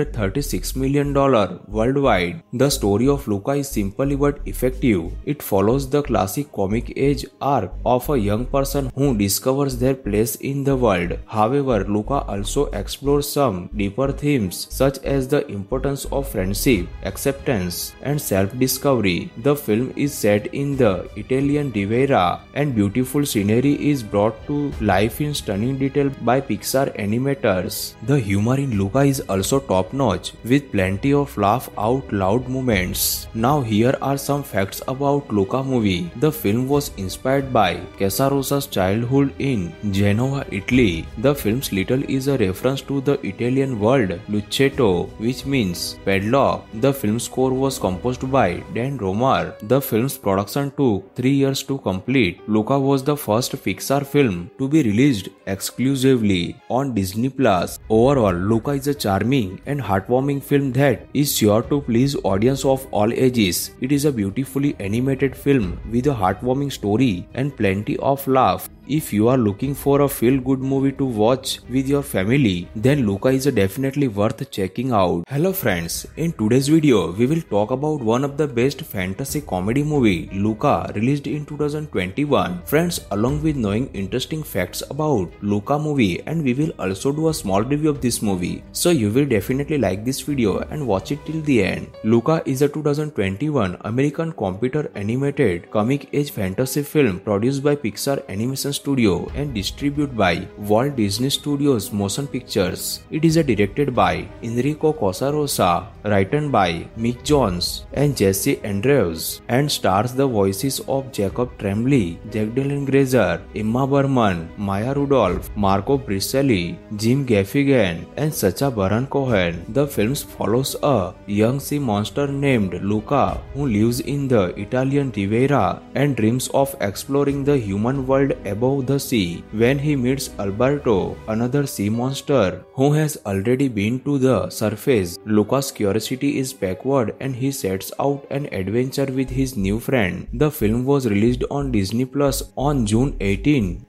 $236 million worldwide. The story of Luca is simple but effective. It follows the classic comic age arc of a young person who discovers their place in the world. However, Luca also explores some deeper themes such as the importance of friendship, acceptance, and self-discovery. The film is set in the Italian Riviera, and beautiful scenery is brought to life in stunning detail by Pixar animators. The humor in Luca is also top-notch, with plenty of laugh-out-loud moments. Now here are some facts about Luca movie. The film was inspired by Casarosa's childhood in Genoa, Italy. The film's title is a reference to the Italian word lucchetto, which means padlock. The film score was composed by Dan Romer. The film's production took 3 years to complete. Luca was the first Pixar film to be released exclusively on Disney Plus. Overall, Luca is a charming and heartwarming film that is sure to please audience of all ages. It is a beautifully animated film with a heartwarming story and plenty of laugh. If you are looking for a feel-good movie to watch with your family, then Luca is definitely worth checking out. Hello friends, in today's video, we will talk about one of the best fantasy comedy movie, Luca, released in 2021. Friends, along with knowing interesting facts about Luca movie, and we will also do a small review of this movie. So you will definitely like this video and watch it till the end. Luca is a 2021 American computer animated comic age fantasy film produced by Pixar Animation Studio and distributed by Walt Disney Studios Motion Pictures. It is directed by Enrico Casarosa, written by Mick Jones and Jesse Andrews, and stars the voices of Jacob Tremblay, Jack Dylan Grazer, Emma Berman, Maya Rudolph, Marco Bricelli, Jim Gaffigan, and Sacha Baron Cohen. The film follows a young sea monster named Luca who lives in the Italian Riviera and dreams of exploring the human world above the sea. When he meets Alberto, another sea monster who has already been to the surface, Luca's curiosity is backward and he sets out an adventure with his new friend. The film was released on Disney Plus on June 18,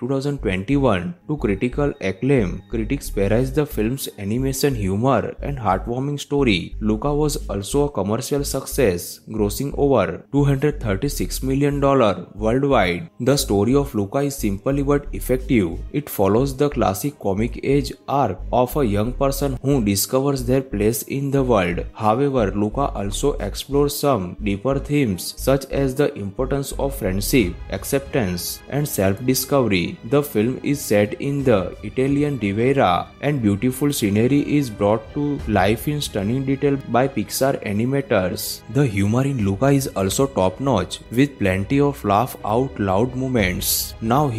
2021 to critical acclaim. Critics praised the film's animation, humor, and heartwarming story. Luca was also a commercial success, grossing over $236 million worldwide. The story of Luca is simple but effective. It follows the classic comic age arc of a young person who discovers their place in the world. However, Luca also explores some deeper themes such as the importance of friendship, acceptance, and self-discovery. The film is set in the Italian Riviera, and beautiful scenery is brought to life in stunning detail by Pixar animators. The humor in Luca is also top-notch, with plenty of laugh-out-loud moments. Now here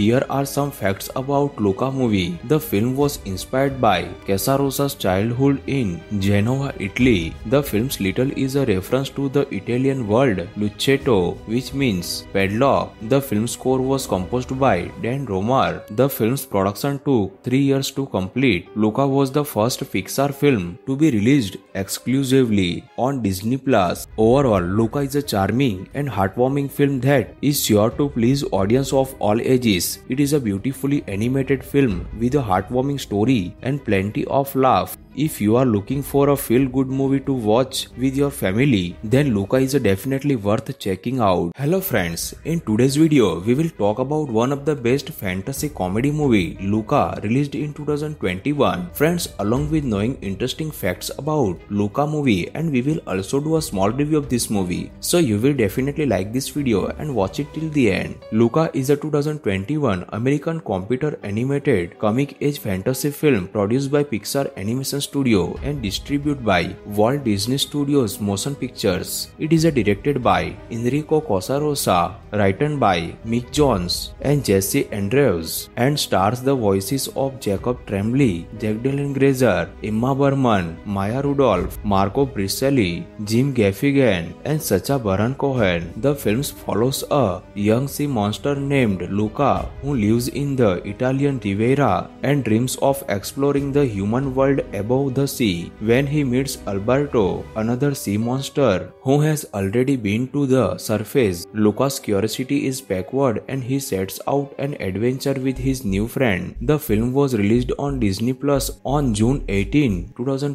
here are some facts about Luca movie. The film was inspired by Casarosa's childhood in Genoa, Italy. The film's title is a reference to the Italian word lucchetto, which means padlock. The film score was composed by Dan Romer. The film's production took 3 years to complete. Luca was the first Pixar film to be released exclusively on Disney Plus. Overall, Luca is a charming and heartwarming film that is sure to please audience of all ages. It is a beautifully animated film with a heartwarming story and plenty of laugh. If you are looking for a feel-good movie to watch with your family, then Luca is definitely worth checking out. Hello friends, in today's video, we will talk about one of the best fantasy comedy movie, Luca, released in 2021. Friends, along with knowing interesting facts about Luca movie, and we will also do a small review of this movie. So you will definitely like this video and watch it till the end. Luca is a 2021 American computer animated comic age fantasy film produced by Pixar Animation Studio and distributed by Walt Disney Studios Motion Pictures. It is directed by Enrico Casarosa, written by Mick Jones and Jesse Andrews, and stars the voices of Jacob Tremblay, Jacqueline Grazer, Emma Berman, Maya Rudolph, Marco Bricelli, Jim Gaffigan, and Sacha Baron Cohen. The film follows a young sea monster named Luca who lives in the Italian Riviera and dreams of exploring the human world above the sea. When he meets Alberto, another sea monster who has already been to the surface, Luca's curiosity is backward and he sets out an adventure with his new friend. The film was released on Disney Plus on June 18,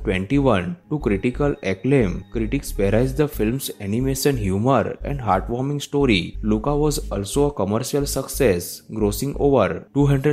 2021 to critical acclaim. Critics praised the film's animation, humor, and heartwarming story. Luca was also a commercial success, grossing over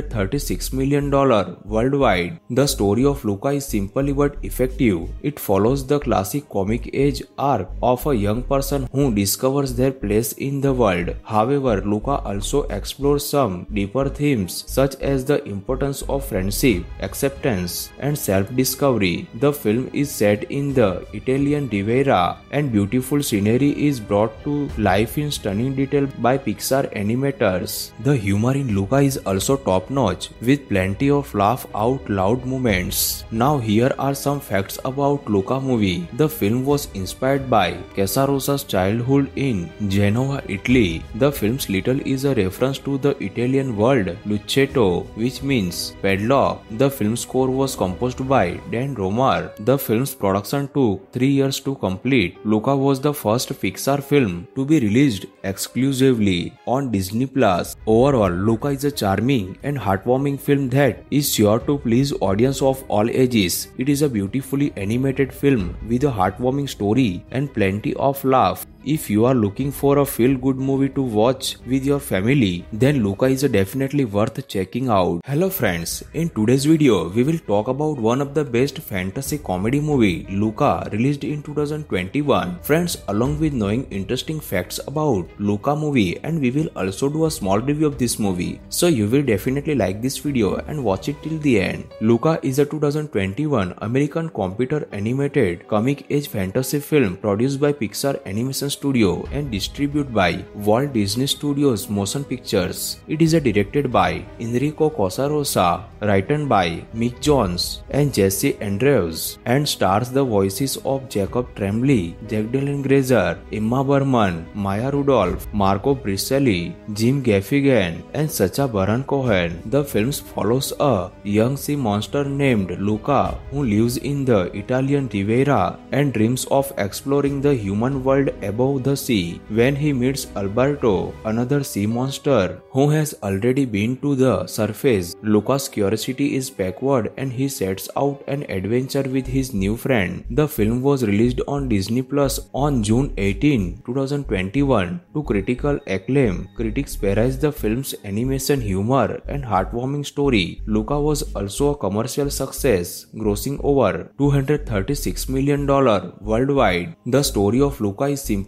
$236 million worldwide. The story of Luca is simple but effective. It follows the classic comic age arc of a young person who discovers their place in the world. However, Luca also explores some deeper themes such as the importance of friendship, acceptance, and self-discovery. The film is set in the Italian Riviera and beautiful scenery is brought to life in stunning detail by Pixar animators. The humor in Luca is also top-notch with plenty of laugh out loud moments. Now here are some facts about Luca movie. The film was inspired by Casarosa's childhood in Genoa, Italy. The film's title is a reference to the Italian word lucchetto, which means padlock. The film score was composed by Dan Romer. The film's production took 3 years to complete. Luca was the first Pixar film to be released exclusively on Disney Plus. Overall, Luca is a charming and heartwarming film that is sure to please audience of all ages. It is a beautifully animated film with a heartwarming story and plenty of laugh. If you are looking for a feel-good movie to watch with your family, then Luca is definitely worth checking out. Hello friends, in today's video, we will talk about one of the best fantasy comedy movie, Luca, released in 2021. Friends, along with knowing interesting facts about Luca movie, and we will also do a small review of this movie. So you will definitely like this video and watch it till the end. Luca is a 2021 American computer animated comic age fantasy film produced by Pixar Animation Studio and distributed by Walt Disney Studios Motion Pictures. It is directed by Enrico Casarosa, written by Mick Jones and Jesse Andrews, and stars the voices of Jacob Tremblay, Jacqueline Grazer, Emma Berman, Maya Rudolph, Marco Bricelli, Jim Gaffigan, and Sacha Baron Cohen. The film follows a young sea monster named Luca who lives in the Italian Riviera and dreams of exploring the human world above the sea. When he meets Alberto, another sea monster who has already been to the surface, Luca's curiosity is backward and he sets out an adventure with his new friend. The film was released on Disney Plus on June 18, 2021 to critical acclaim. Critics praised the film's animation, humor, and heartwarming story. Luca was also a commercial success, grossing over $236 million worldwide. The story of Luca is simple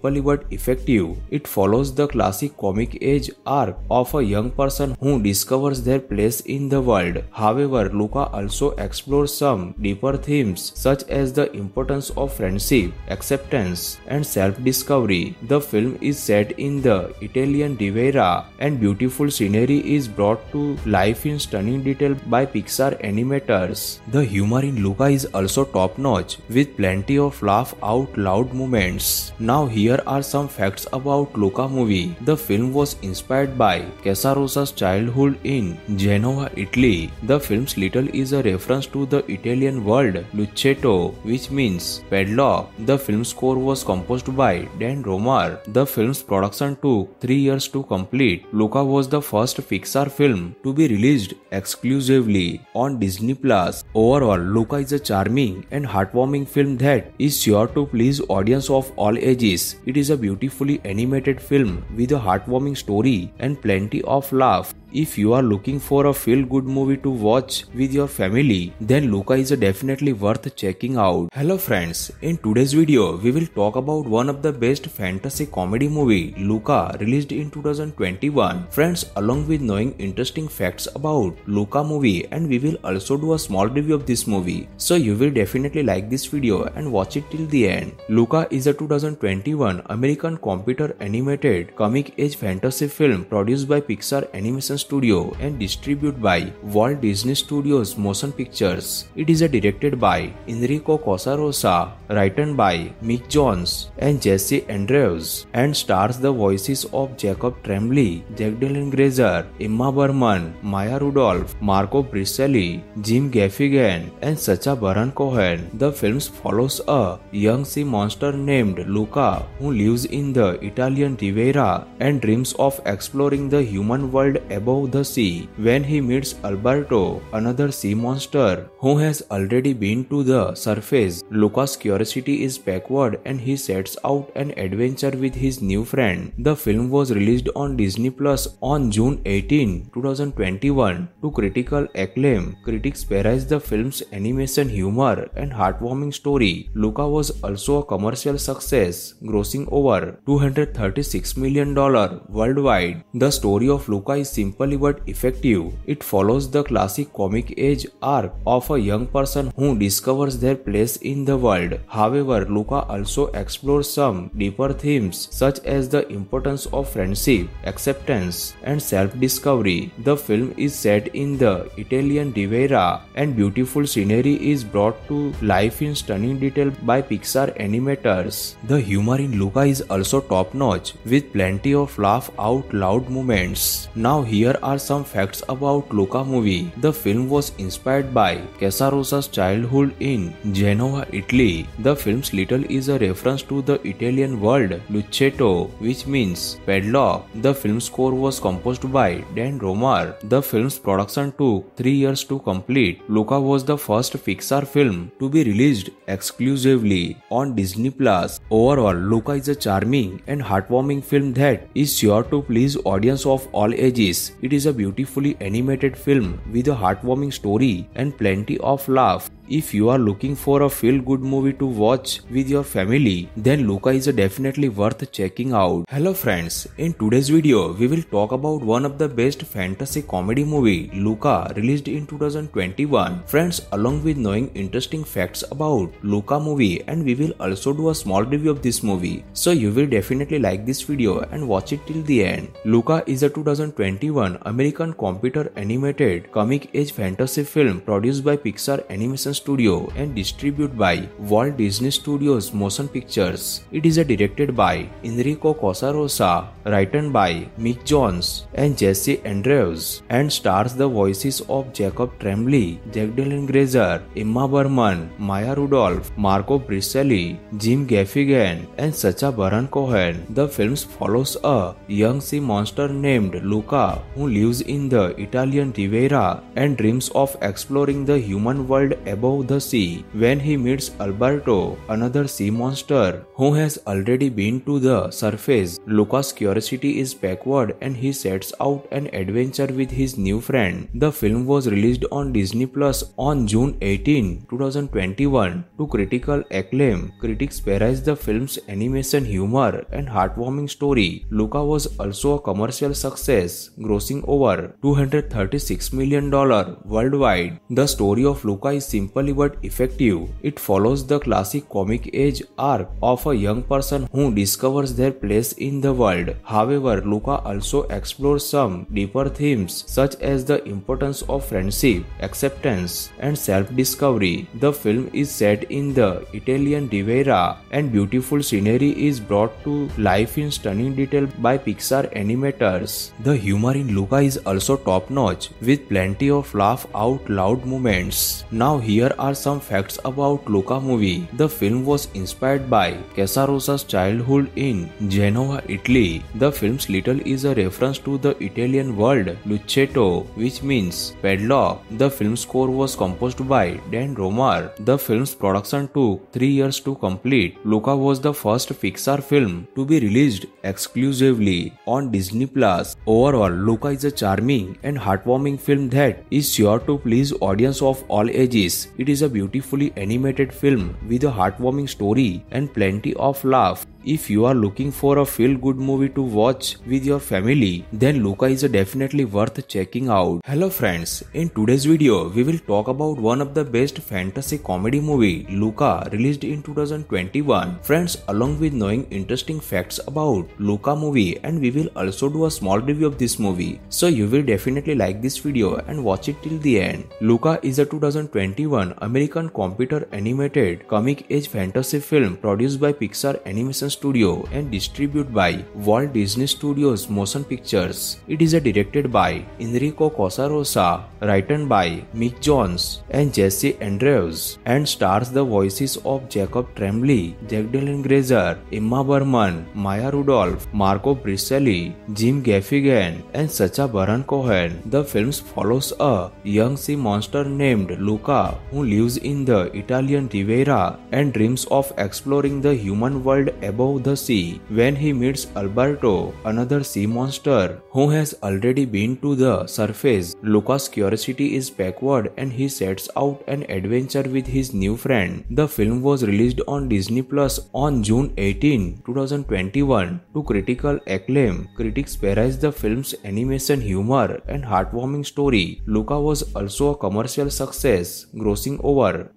simple but effective. It follows the classic comic age arc of a young person who discovers their place in the world. However, Luca also explores some deeper themes such as the importance of friendship, acceptance, and self-discovery. The film is set in the Italian Riviera, and beautiful scenery is brought to life in stunning detail by Pixar animators. The humor in Luca is also top-notch, with plenty of laugh-out-loud moments. Now here are some facts about Luca movie. The film was inspired by Casarosa's childhood in Genoa, Italy. The film's title is a reference to the Italian word lucchetto, which means padlock. The film score was composed by Dan Romar. The film's production took 3 years to complete. Luca was the first Pixar film to be released exclusively on Disney+. Overall, Luca is a charming and heartwarming film that is sure to please audience of all ages. It is a beautifully animated film with a heartwarming story and plenty of laugh. If you are looking for a feel-good movie to watch with your family, then Luca is definitely worth checking out. Hello friends, in today's video, we will talk about one of the best fantasy comedy movie, Luca, released in 2021. Friends, along with knowing interesting facts about Luca movie, and we will also do a small review of this movie. So you will definitely like this video and watch it till the end. Luca is a 2021 American computer animated comic age fantasy film produced by Pixar Animation Studio and distributed by Walt Disney Studios Motion Pictures. It is directed by Enrico Casarosa, written by Mick Jones and Jesse Andrews, and stars the voices of Jacob Tremblay, Jack Dylan Grazer, Emma Berman, Maya Rudolph, Marco Bricelli, Jim Gaffigan, and Sacha Baron Cohen. The film follows a young sea monster named Luca who lives in the Italian Riviera and dreams of exploring the human world above the sea. When he meets Alberto, another sea monster who has already been to the surface, Luca's curiosity is backward and he sets out an adventure with his new friend. The film was released on Disney Plus on June 18, 2021 to critical acclaim. Critics praised the film's animation, humor, and heartwarming story. Luca was also a commercial success, grossing over $236 million worldwide. The story of Luca is simple but effective. It follows the classic comic age arc of a young person who discovers their place in the world. However, Luca also explores some deeper themes such as the importance of friendship, acceptance, and self-discovery. The film is set in the Italian Riviera, and beautiful scenery is brought to life in stunning detail by Pixar animators. The humor in Luca is also top-notch, with plenty of laugh-out-loud moments. Now here are some facts about Luca movie. The film was inspired by Casarosa's childhood in Genoa, Italy. The film's title is a reference to the Italian word lucchetto, which means padlock. The film score was composed by Dan Romar. The film's production took 3 years to complete. Luca was the first Pixar film to be released exclusively on Disney+. Overall, Luca is a charming and heartwarming film that is sure to please audience of all ages. It is a beautifully animated film with a heartwarming story and plenty of laugh. If you are looking for a feel-good movie to watch with your family, then Luca is definitely worth checking out. Hello friends, in today's video, we will talk about one of the best fantasy comedy movie, Luca, released in 2021. Friends, along with knowing interesting facts about Luca movie, and we will also do a small review of this movie. So you will definitely like this video and watch it till the end. Luca is a 2021 American computer animated comic age fantasy film produced by Pixar Animation Studio and distributed by Walt Disney Studios Motion Pictures. It is directed by Enrico Casarosa, written by Mick Jones and Jesse Andrews, and stars the voices of Jacob Tremblay, Jack Dylan Grazer, Emma Berman, Maya Rudolph, Marco Bricelli, Jim Gaffigan, and Sacha Baron Cohen. The film follows a young sea monster named Luca who lives in the Italian Riviera and dreams of exploring the human world above above the sea when he meets Alberto, another sea monster who has already been to the surface. Luca's curiosity is backward and he sets out an adventure with his new friend. The film was released on Disney Plus on June 18, 2021 to critical acclaim. Critics praise the film's animation, humor and heartwarming story. Luca was also a commercial success, grossing over $236 million worldwide. The story of Luca is simple but effective. It follows the classic comic age arc of a young person who discovers their place in the world. However, Luca also explores some deeper themes such as the importance of friendship, acceptance, and self-discovery. The film is set in the Italian Riviera and beautiful scenery is brought to life in stunning detail by Pixar animators. The humor in Luca is also top-notch with plenty of laugh out loud moments. Now here are some facts about Luca movie. The film was inspired by Casarosa's childhood in Genoa, Italy. The film's title is a reference to the Italian word lucchetto, which means padlock. The film score was composed by Dan Romar. The film's production took 3 years to complete. Luca was the first Pixar film to be released exclusively on Disney Plus. Overall, Luca is a charming and heartwarming film that is sure to please audience of all ages. It is a beautifully animated film with a heartwarming story and plenty of laugh. If you are looking for a feel-good movie to watch with your family, then Luca is definitely worth checking out. Hello friends, in today's video, we will talk about one of the best fantasy comedy movie, Luca, released in 2021. Friends, along with knowing interesting facts about Luca movie, and we will also do a small review of this movie. So you will definitely like this video and watch it till the end. Luca is a 2021 American computer animated comic age fantasy film produced by Pixar Animation Studio and distributed by Walt Disney Studios Motion Pictures. It is directed by Enrico Casarosa, written by Mick Jones and Jesse Andrews, and stars the voices of Jacob Tremblay, Jack Dylan Grazer, Emma Berman, Maya Rudolph, Marco Bricelli, Jim Gaffigan, and Sacha Baron Cohen. The film follows a young sea monster named Luca who lives in the Italian Riviera and dreams of exploring the human world above the sea when he meets Alberto, another sea monster who has already been to the surface. Luca's curiosity is backward and he sets out an adventure with his new friend. The film was released on Disney Plus on June 18, 2021 to critical acclaim. Critics praise the film's animation, humor and heartwarming story. Luca was also a commercial success, grossing over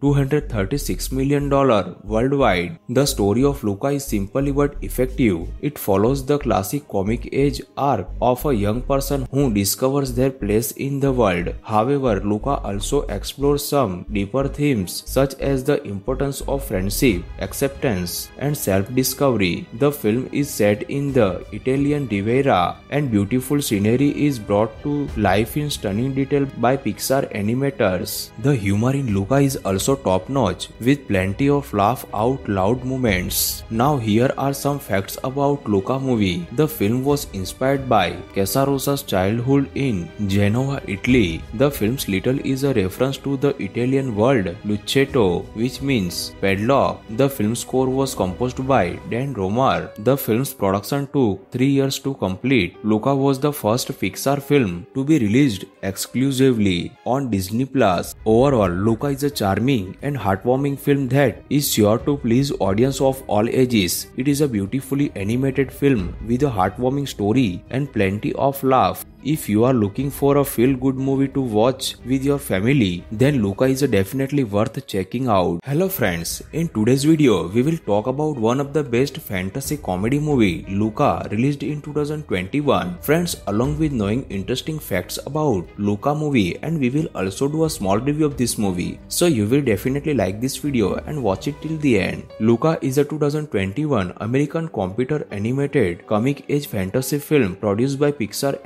$236 million worldwide. The story of Luca is simple but effective. It follows the classic comic age arc of a young person who discovers their place in the world. However, Luca also explores some deeper themes such as the importance of friendship, acceptance, and self-discovery. The film is set in the Italian Riviera and beautiful scenery is brought to life in stunning detail by Pixar animators. The humor in Luca is also top-notch with plenty of laugh out loud moments. Now here are some facts about Luca movie. The film was inspired by Casarosa's childhood in Genoa, Italy. The film's title is a reference to the Italian word lucchetto, which means padlock. The film score was composed by Dan Romar. The film's production took 3 years to complete. Luca was the first Pixar film to be released exclusively on Disney Plus. Overall, Luca is a charming and heartwarming film that is sure to please audience of all ages. It is a beautifully animated film with a heartwarming story and plenty of laugh. If you are looking for a feel-good movie to watch with your family, then Luca is definitely worth checking out. Hello friends, in today's video, we will talk about one of the best fantasy comedy movie, Luca, released in 2021. Friends, along with knowing interesting facts about Luca movie, and we will also do a small review of this movie. So you will definitely like this video and watch it till the end. Luca is a 2021 American computer animated comic age fantasy film produced by Pixar Animation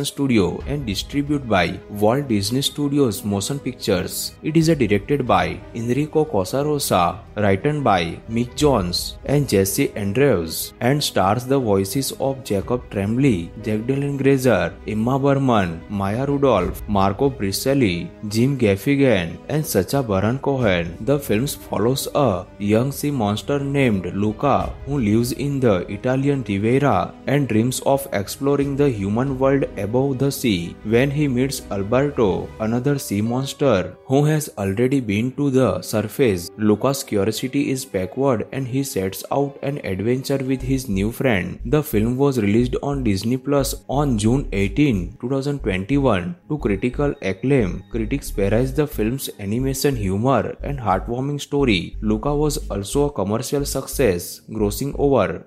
Animation Studio and distributed by Walt Disney Studios Motion Pictures. It is directed by Enrico Casarosa, written by Mick Jones and Jesse Andrews, and stars the voices of Jacob Tremblay, Jacqueline Grazer, Emma Berman, Maya Rudolph, Marco Bricelli, Jim Gaffigan, and Sacha Baron Cohen. The film follows a young sea monster named Luca who lives in the Italian Riviera and dreams of exploring the human world above the sea. When he meets Alberto, another sea monster who has already been to the surface, Luca's curiosity is backward and he sets out an adventure with his new friend. The film was released on Disney Plus on June 18, 2021 to critical acclaim. Critics praised the film's animation, humor, and heartwarming story. Luca was also a commercial success, grossing over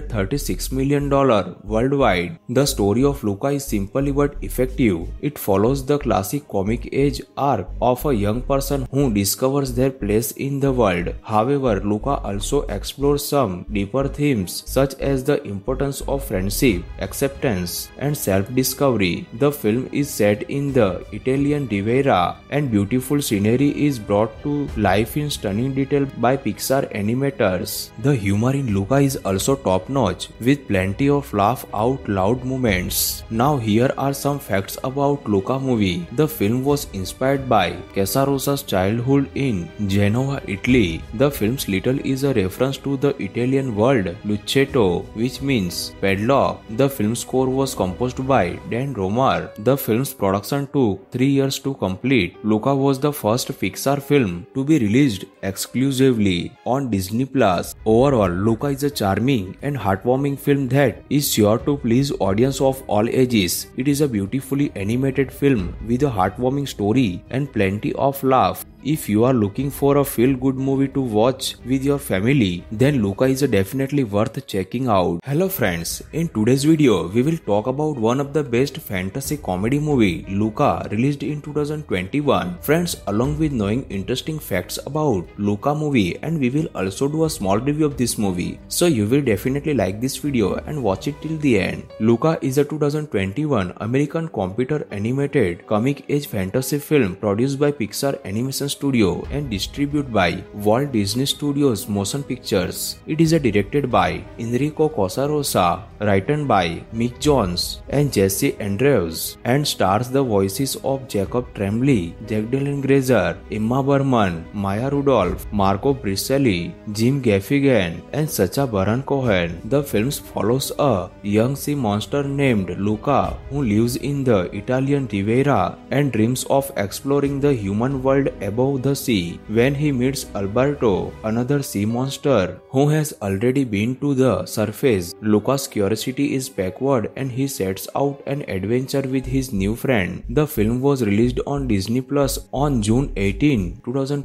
$236 million worldwide. The story of Luca is simple but effective. It follows the classic comic age arc of a young person who discovers their place in the world. However, Luca also explores some deeper themes such as the importance of friendship, acceptance, and self-discovery. The film is set in the Italian Riviera, and beautiful scenery is brought to life in stunning detail by Pixar animators. The humor in Luca is also top-notch, with plenty of laugh-out-loud moments. Now here are some facts about Luca movie. The film was inspired by Casarosa's childhood in Genoa, Italy. The film's title is a reference to the Italian word lucchetto, which means padlock. The film score was composed by Dan Romar. The film's production took 3 years to complete. Luca was the first Pixar film to be released exclusively on Disney Plus. Overall, Luca is a charming and heartwarming film that is sure to please audience of all ages. It is a beautifully animated film with a heartwarming story and plenty of laugh. If you are looking for a feel-good movie to watch with your family, then Luca is definitely worth checking out. Hello friends, in today's video, we will talk about one of the best fantasy comedy movie, Luca, released in 2021. Friends, along with knowing interesting facts about Luca movie, and we will also do a small review of this movie. So you will definitely like this video and watch it till the end. Luca is a 2021 American computer animated comic age fantasy film produced by Pixar Animation Studio and distributed by Walt Disney Studios Motion Pictures. It is directed by Enrico Casarosa, written by Mick Jones and Jesse Andrews, and stars the voices of Jacob Tremblay, Jacqueline Grazer, Emma Berman, Maya Rudolph, Marco Bricelli, Jim Gaffigan, and Sacha Baron Cohen. The film follows a young sea monster named Luca who lives in the Italian Riviera and dreams of exploring the human world above the sea. When he meets Alberto, another sea monster who has already been to the surface, Luca's curiosity is backward and he sets out an adventure with his new friend. The film was released on Disney Plus on June 18,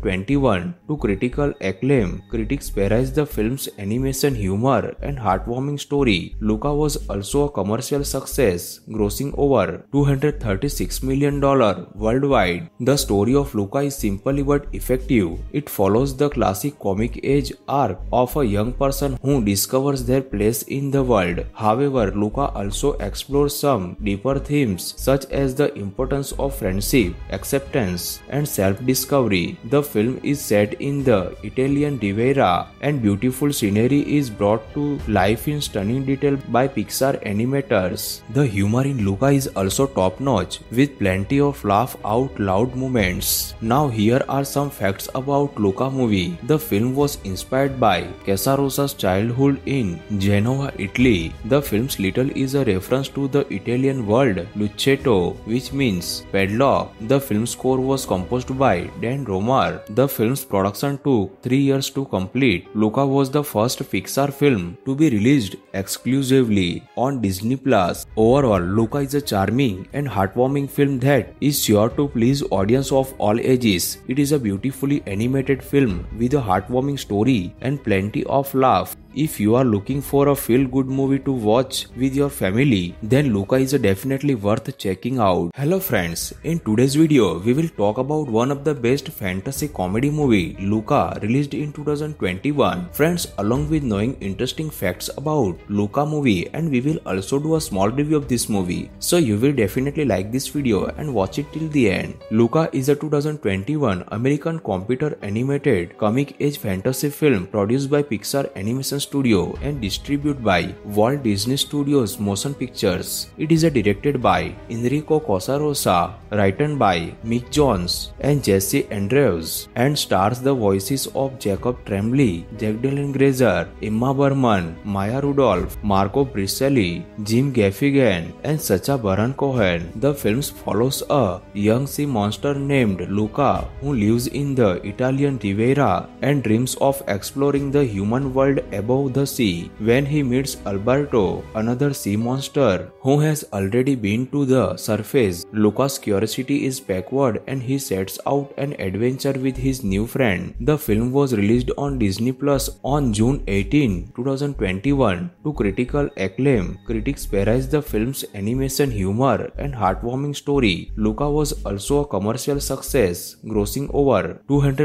2021 to critical acclaim. Critics praised the film's animation, humor, and heartwarming story. Luca was also a commercial success, grossing over $236 million worldwide. The story of Luca is simple but effective. It follows the classic comic age arc of a young person who discovers their place in the world. However, Luca also explores some deeper themes such as the importance of friendship, acceptance, and self-discovery. The film is set in the Italian Riviera, and beautiful scenery is brought to life in stunning detail by Pixar animators. The humor in Luca is also top-notch, with plenty of laugh-out-loud moments. Now here are some facts about Luca movie. The film was inspired by Casarosa's childhood in Genoa, Italy. The film's title is a reference to the Italian word lucchetto, which means padlock. The film score was composed by Dan Romar. The film's production took 3 years to complete. Luca was the first Pixar film to be released exclusively on Disney Plus. Overall, Luca is a charming and heartwarming film that is sure to please audience of all ages. It is a beautifully animated film with a heartwarming story and plenty of laugh. If you are looking for a feel-good movie to watch with your family, then Luca is definitely worth checking out. Hello friends, in today's video, we will talk about one of the best fantasy comedy movie, Luca, released in 2021. Friends, along with knowing interesting facts about Luca movie, and we will also do a small review of this movie. So you will definitely like this video and watch it till the end. Luca is a 2021 American computer animated comic age fantasy film produced by Pixar Animation Studio and distributed by Walt Disney Studios Motion Pictures. It is directed by Enrico Casarosa, written by Mick Jones and Jesse Andrews, and stars the voices of Jacob Tremblay, Jack Dylan Grazer, Emma Berman, Maya Rudolph, Marco Bricelli, Jim Gaffigan, and Sacha Baron Cohen. The film follows a young sea monster named Luca who lives in the Italian Riviera and dreams of exploring the human world above the sea. When he meets Alberto, another sea monster who has already been to the surface, Luca's curiosity is backward and he sets out an adventure with his new friend. The film was released on Disney Plus on June 18, 2021 to critical acclaim. Critics praised the film's animation, humor, and heartwarming story. Luca was also a commercial success, grossing over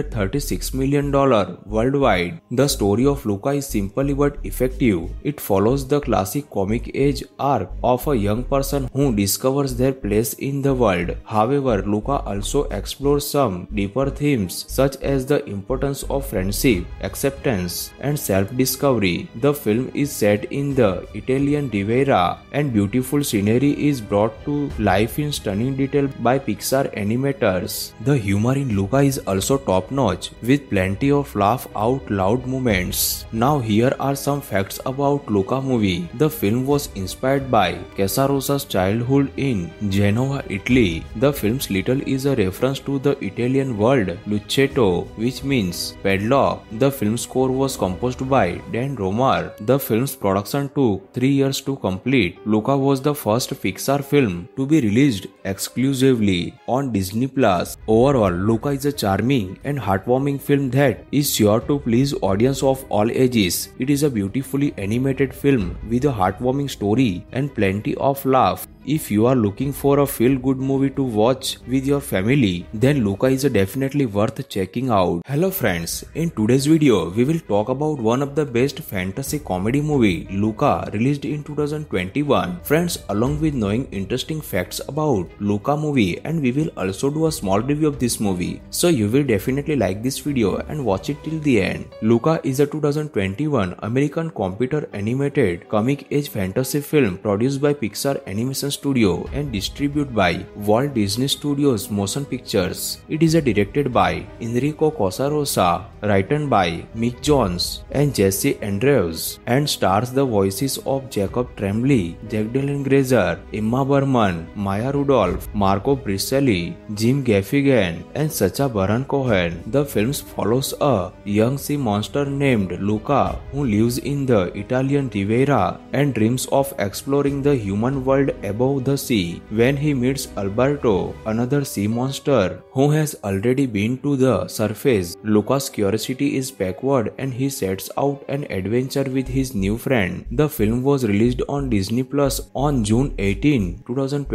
$236 million worldwide. The story of Luca is simple but effective. It follows the classic comic age arc of a young person who discovers their place in the world. However, Luca also explores some deeper themes such as the importance of friendship, acceptance, and self-discovery. The film is set in the Italian Riviera, and beautiful scenery is brought to life in stunning detail by Pixar animators. The humor in Luca is also top-notch, with plenty of laugh-out-loud moments. Now here are some facts about Luca movie. The film was inspired by Casarosa's childhood in Genoa, Italy. The film's title is a reference to the Italian word lucchetto, which means padlock. The film score was composed by Dan Romar. The film's production took 3 years to complete. Luca was the first Pixar film to be released exclusively on Disney Plus. Overall, Luca is a charming and heartwarming film that is sure to please audience of all ages. It is a beautifully animated film with a heartwarming story and plenty of laugh. If you are looking for a feel-good movie to watch with your family, then Luca is definitely worth checking out. Hello friends, in today's video, we will talk about one of the best fantasy comedy movie, Luca, released in 2021. Friends, along with knowing interesting facts about Luca movie, and we will also do a small review of this movie. So you will definitely like this video and watch it till the end. Luca is a 2021 American computer animated comic age fantasy film produced by Pixar Animation Studio and distributed by Walt Disney Studios Motion Pictures. It is directed by Enrico Casarosa, written by Mick Jones and Jesse Andrews, and stars the voices of Jacob Tremblay, Jack Dylan Grazer, Emma Berman, Maya Rudolph, Marco Bricelli, Jim Gaffigan, and Sacha Baron Cohen. The film follows a young sea monster named Luca who lives in the Italian Riviera and dreams of exploring the human world above the sea. When he meets Alberto, another sea monster who has already been to the surface, Luca's curiosity is backward and he sets out an adventure with his new friend. The film was released on Disney Plus on June 18,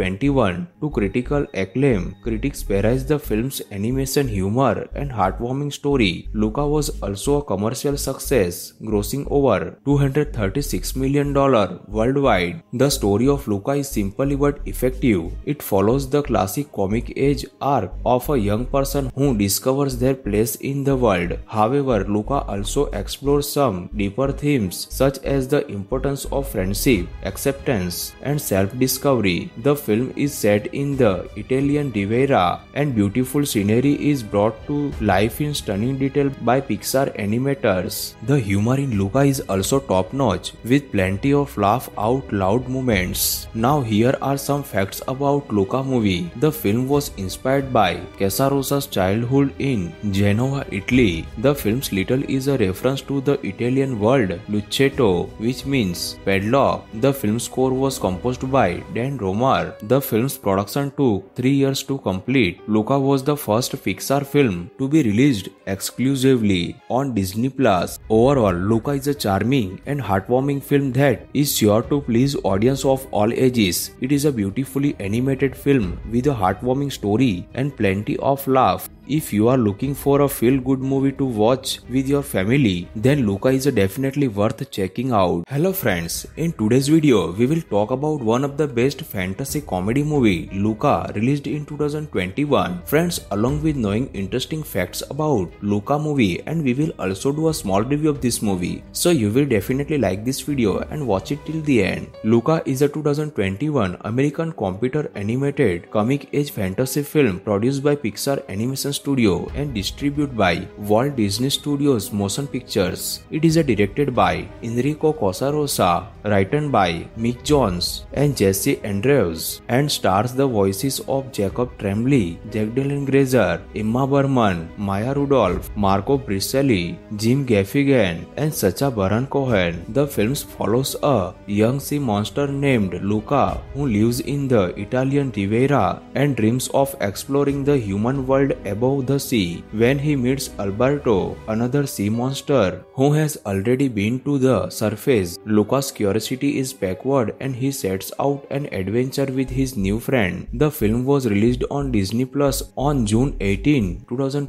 2021 to critical acclaim. Critics praised the film's animation, humor, and heartwarming story. Luca was also a commercial success, grossing over $236 million worldwide. The story of Luca is simple but effective. It follows the classic comic age arc of a young person who discovers their place in the world. However, Luca also explores some deeper themes such as the importance of friendship, acceptance, and self-discovery. The film is set in the Italian Riviera, and beautiful scenery is brought to life in stunning detail by Pixar animators. The humor in Luca is also top-notch, with plenty of laugh-out-loud moments. Now here here are some facts about Luca movie. The film was inspired by Casarosa's childhood in Genoa, Italy. The film's title is a reference to the Italian word lucchetto, which means padlock. The film score was composed by Dan Romer. The film's production took 3 years to complete. Luca was the first Pixar film to be released exclusively on Disney+. Overall, Luca is a charming and heartwarming film that is sure to please audience of all ages. It is a beautifully animated film with a heartwarming story and plenty of laugh. If you are looking for a feel-good movie to watch with your family, then Luca is definitely worth checking out. Hello friends, in today's video, we will talk about one of the best fantasy comedy movie, Luca, released in 2021. Friends, along with knowing interesting facts about Luca movie, and we will also do a small review of this movie. So you will definitely like this video and watch it till the end. Luca is a 2021 American computer animated comic age fantasy film produced by Pixar Animation Studio and distributed by Walt Disney Studios Motion Pictures. It is directed by Enrico Casarosa, written by Mick Jones and Jesse Andrews, and stars the voices of Jacob Tremblay, Jack Dylan Grazer, Emma Berman, Maya Rudolph, Marco Bricelli, Jim Gaffigan, and Sacha Baron Cohen. The film follows a young sea monster named Luca who lives in the Italian Riviera and dreams of exploring the human world above the sea. When he meets Alberto, another sea monster who has already been to the surface, Luca's curiosity is backward and he sets out an adventure with his new friend. The film was released on Disney Plus on June 18,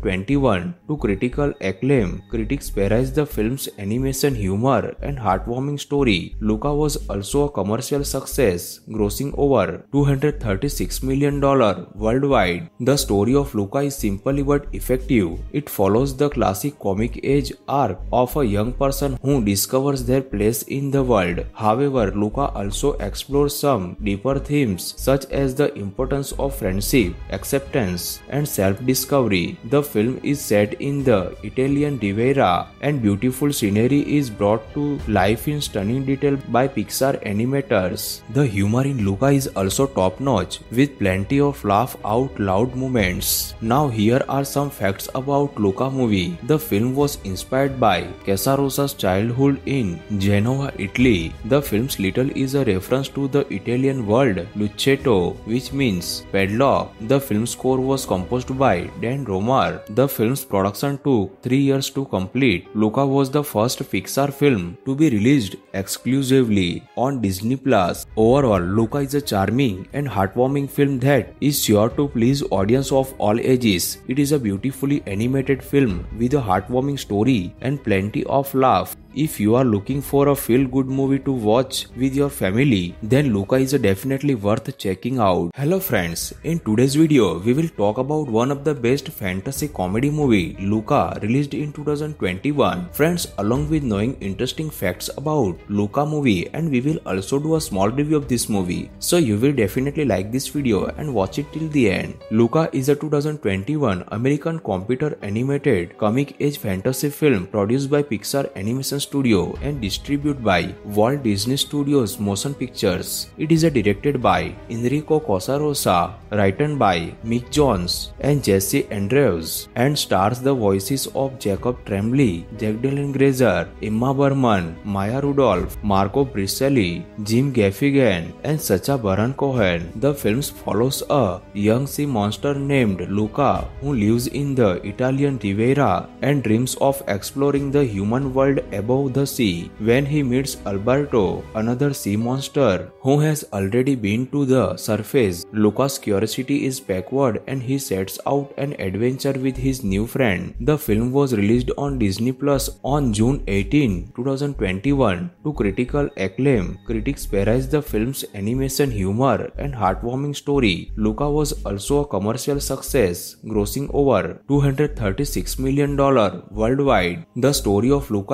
2021 to critical acclaim. Critics praised the film's animation, humor, and heartwarming story. Luca was also a commercial success, grossing over $236 million worldwide. The story of Luca is simple but effective. It follows the classic comic age arc of a young person who discovers their place in the world. However, Luca also explores some deeper themes such as the importance of friendship, acceptance, and self-discovery. The film is set in the Italian Riviera and beautiful scenery is brought to life in stunning detail by Pixar animators. The humor in Luca is also top-notch with plenty of laugh out loud moments. Now here are some facts about Luca movie. The film was inspired by Casarosa's childhood in Genoa, Italy. The film's title is a reference to the Italian word lucchetto, which means padlock. The film score was composed by Dan Romer. The film's production took 3 years to complete. Luca was the first Pixar film to be released exclusively on Disney+. Overall, Luca is a charming and heartwarming film that is sure to please audience of all ages. It is a beautifully animated film with a heartwarming story and plenty of laugh. If you are looking for a feel-good movie to watch with your family, then Luca is definitely worth checking out. Hello friends, in today's video, we will talk about one of the best fantasy comedy movie, Luca, released in 2021. Friends, along with knowing interesting facts about Luca movie, and we will also do a small review of this movie. So you will definitely like this video and watch it till the end. Luca is a 2021 American computer animated comic age fantasy film produced by Pixar Animation Studio and distributed by Walt Disney Studios Motion Pictures. It is directed by Enrico Casarosa, written by Mick Jones and Jesse Andrews, and stars the voices of Jacob Tremblay, Jack Dylan Grazer, Emma Berman, Maya Rudolph, Marco Bricelli, Jim Gaffigan, and Sacha Baron Cohen. The film follows a young sea monster named Luca who lives in the Italian Riviera and dreams of exploring the human world above the sea. When he meets Alberto, another sea monster who has already been to the surface, Luca's curiosity is backward and he sets out an adventure with his new friend. The film was released on Disney Plus on June 18, 2021 to critical acclaim. Critics praised the film's animation, humor, and heartwarming story. Luca was also a commercial success, grossing over $236 million worldwide. The story of Luca is simple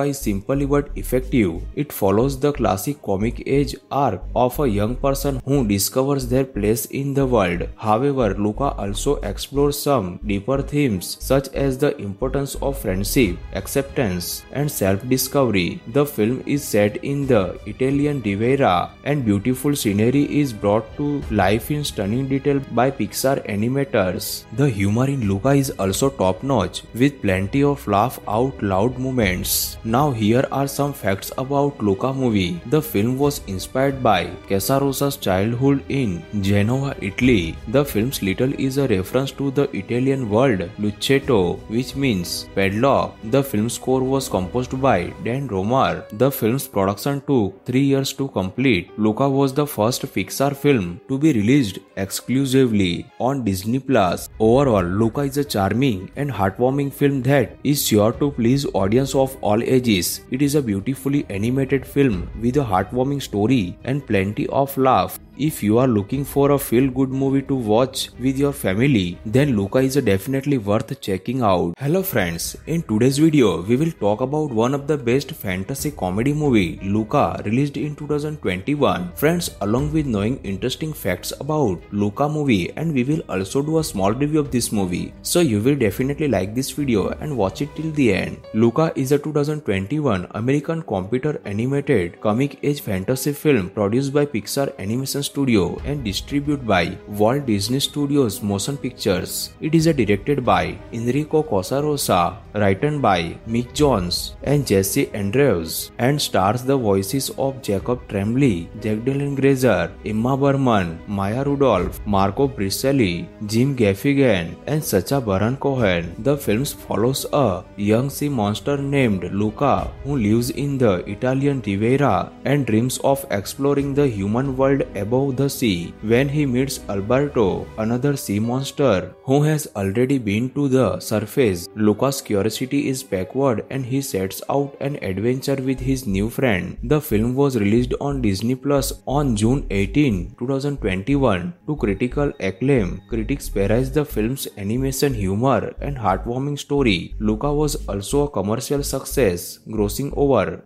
simple but effective. It follows the classic comic age arc of a young person who discovers their place in the world. However, Luca also explores some deeper themes such as the importance of friendship, acceptance, and self-discovery. The film is set in the Italian Riviera, and beautiful scenery is brought to life in stunning detail by Pixar animators. The humor in Luca is also top-notch, with plenty of laugh-out-loud moments. Now here are some facts about Luca movie. The film was inspired by Casarosa's childhood in Genoa, Italy. The film's title is a reference to the Italian word lucchetto, which means padlock. The film score was composed by Dan Romar. The film's production took 3 years to complete. Luca was the first Pixar film to be released exclusively on Disney+. Overall, Luca is a charming and heartwarming film that is sure to please audience of all ages. It is a beautifully animated film with a heartwarming story and plenty of laugh. If you are looking for a feel-good movie to watch with your family, then Luca is definitely worth checking out. Hello friends, in today's video, we will talk about one of the best fantasy comedy movie, Luca, released in 2021. Friends, along with knowing interesting facts about Luca movie, and we will also do a small review of this movie. So you will definitely like this video and watch it till the end. Luca is a 2021 American computer animated comic age fantasy film produced by Pixar Animation Studio and distributed by Walt Disney Studios Motion Pictures. It is directed by Enrico Casarosa, written by Mick Jones and Jesse Andrews, and stars the voices of Jacob Tremblay, Jack Dylan Grazer, Emma Berman, Maya Rudolph, Marco Bricelli, Jim Gaffigan, and Sacha Baron Cohen. The film follows a young sea monster named Luca who lives in the Italian Riviera and dreams of exploring the human world above the sea. When he meets Alberto, another sea monster who has already been to the surface, Luca's curiosity is backward and he sets out an adventure with his new friend. The film was released on Disney Plus on June 18, 2021 to critical acclaim. Critics praised the film's animation, humor, and heartwarming story. Luca was also a commercial success, grossing over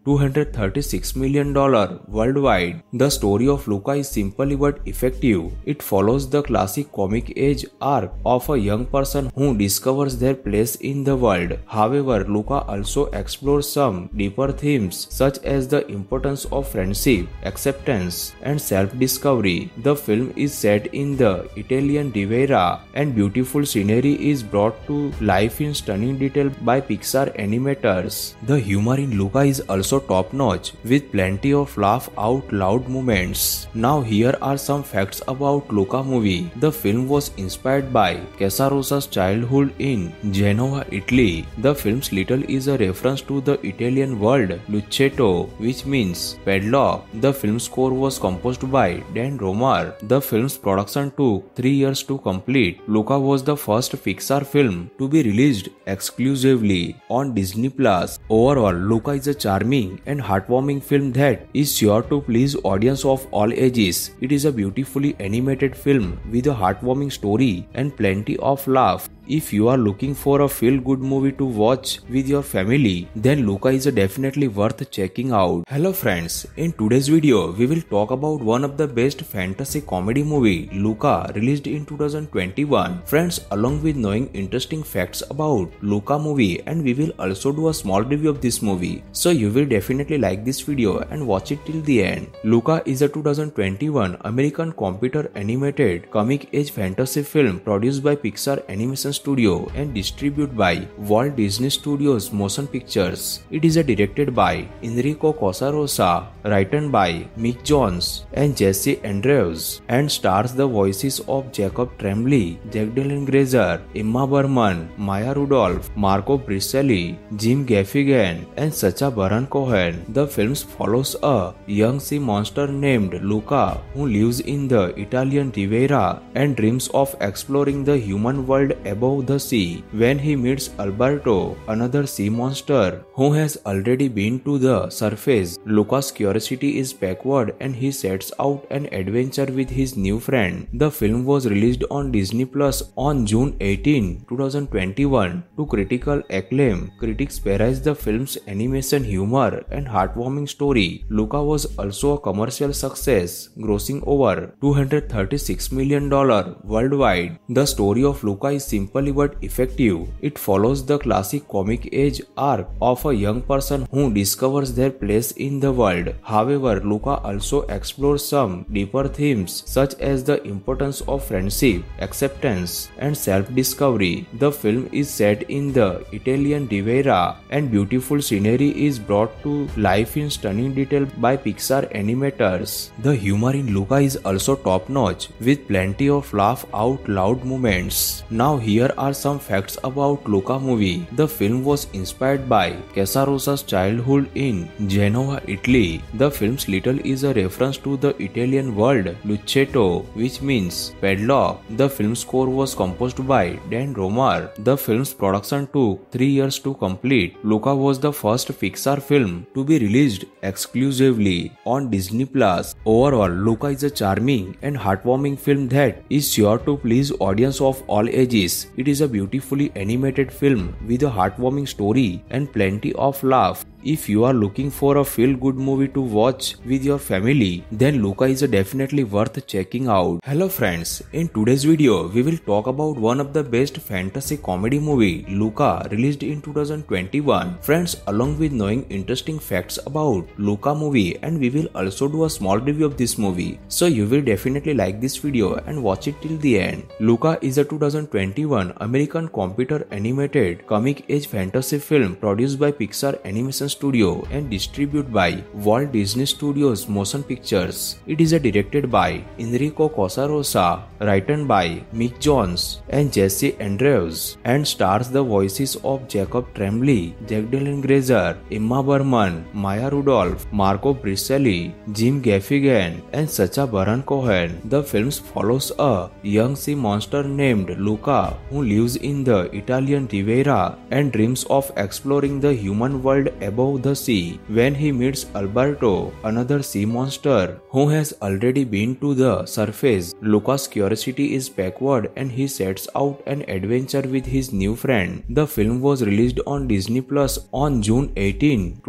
$236 million worldwide. The story of Luca is simple but effective. It follows the classic comic age arc of a young person who discovers their place in the world. However, Luca also explores some deeper themes such as the importance of friendship, acceptance, and self-discovery. The film is set in the Italian Riviera, and beautiful scenery is brought to life in stunning detail by Pixar animators. The humor in Luca is also top-notch, with plenty of laugh-out-loud moments. Now here are some facts about Luca movie. The film was inspired by Casarosa's childhood in Genoa, Italy. The film's title is a reference to the Italian word lucchetto, which means padlock. The film score was composed by Dan Romar. The film's production took 3 years to complete. Luca was the first Pixar film to be released exclusively on Disney+. Overall, Luca is a charming and heartwarming film that is sure to please audience of all ages. It is a beautifully animated film with a heartwarming story and plenty of laugh. If you are looking for a feel-good movie to watch with your family, then Luca is definitely worth checking out. Hello friends, in today's video, we will talk about one of the best fantasy comedy movie, Luca, released in 2021. Friends, along with knowing interesting facts about Luca movie, and we will also do a small review of this movie. So you will definitely like this video and watch it till the end. Luca is a 2021 American computer animated comic age fantasy film produced by Pixar Animation Studio and distributed by Walt Disney Studios Motion Pictures. It is directed by Enrico Casarosa, written by Mick Jones and Jesse Andrews, and stars the voices of Jacob Tremblay, Jack Dylan Grazer, Emma Berman, Maya Rudolph, Marco Bricelli, Jim Gaffigan, and Sacha Baron Cohen. The film follows a young sea monster named Luca who lives in the Italian Riviera and dreams of exploring the human world above above the sea when he meets Alberto, another sea monster who has already been to the surface. Luca's curiosity is backward and he sets out an adventure with his new friend. The film was released on Disney Plus on June 18, 2021 to critical acclaim. Critics praised the film's animation, humor, and heartwarming story. Luca was also a commercial success, grossing over $236 million worldwide. The story of Luca is simple but effective. It follows the classic comic age arc of a young person who discovers their place in the world. However, Luca also explores some deeper themes such as the importance of friendship, acceptance, and self-discovery. The film is set in the Italian Riviera and beautiful scenery is brought to life in stunning detail by Pixar animators. The humor in Luca is also top-notch with plenty of laugh out loud moments. Now here are some facts about Luca movie. The film was inspired by Casarosa's childhood in Genoa, Italy. The film's title is a reference to the Italian word lucchetto, which means padlock. The film score was composed by Dan Romar. The film's production took 3 years to complete. Luca was the first Pixar film to be released exclusively on Disney Plus. Overall, Luca is a charming and heartwarming film that is sure to please audience of all ages. It is a beautifully animated film with a heartwarming story and plenty of laugh. If you are looking for a feel-good movie to watch with your family, then Luca is definitely worth checking out. Hello friends, in today's video, we will talk about one of the best fantasy comedy movie, Luca, released in 2021. Friends, along with knowing interesting facts about Luca movie, and we will also do a small review of this movie. So you will definitely like this video and watch it till the end. Luca is a 2021 American computer animated comic age fantasy film produced by Pixar Animation Studio and distributed by Walt Disney Studios Motion Pictures. It is directed by Enrico Casarosa, written by Mick Jones and Jesse Andrews, and stars the voices of Jacob Tremblay, Jack Dylan Grazer, Emma Berman, Maya Rudolph, Marco Bricelli, Jim Gaffigan, and Sacha Baron Cohen. The film follows a young sea monster named Luca who lives in the Italian Riviera and dreams of exploring the human world above the sea when he meets Alberto, another sea monster who has already been to the surface. Luca's curiosity is backward and he sets out an adventure with his new friend. The film was released on Disney Plus on June 18,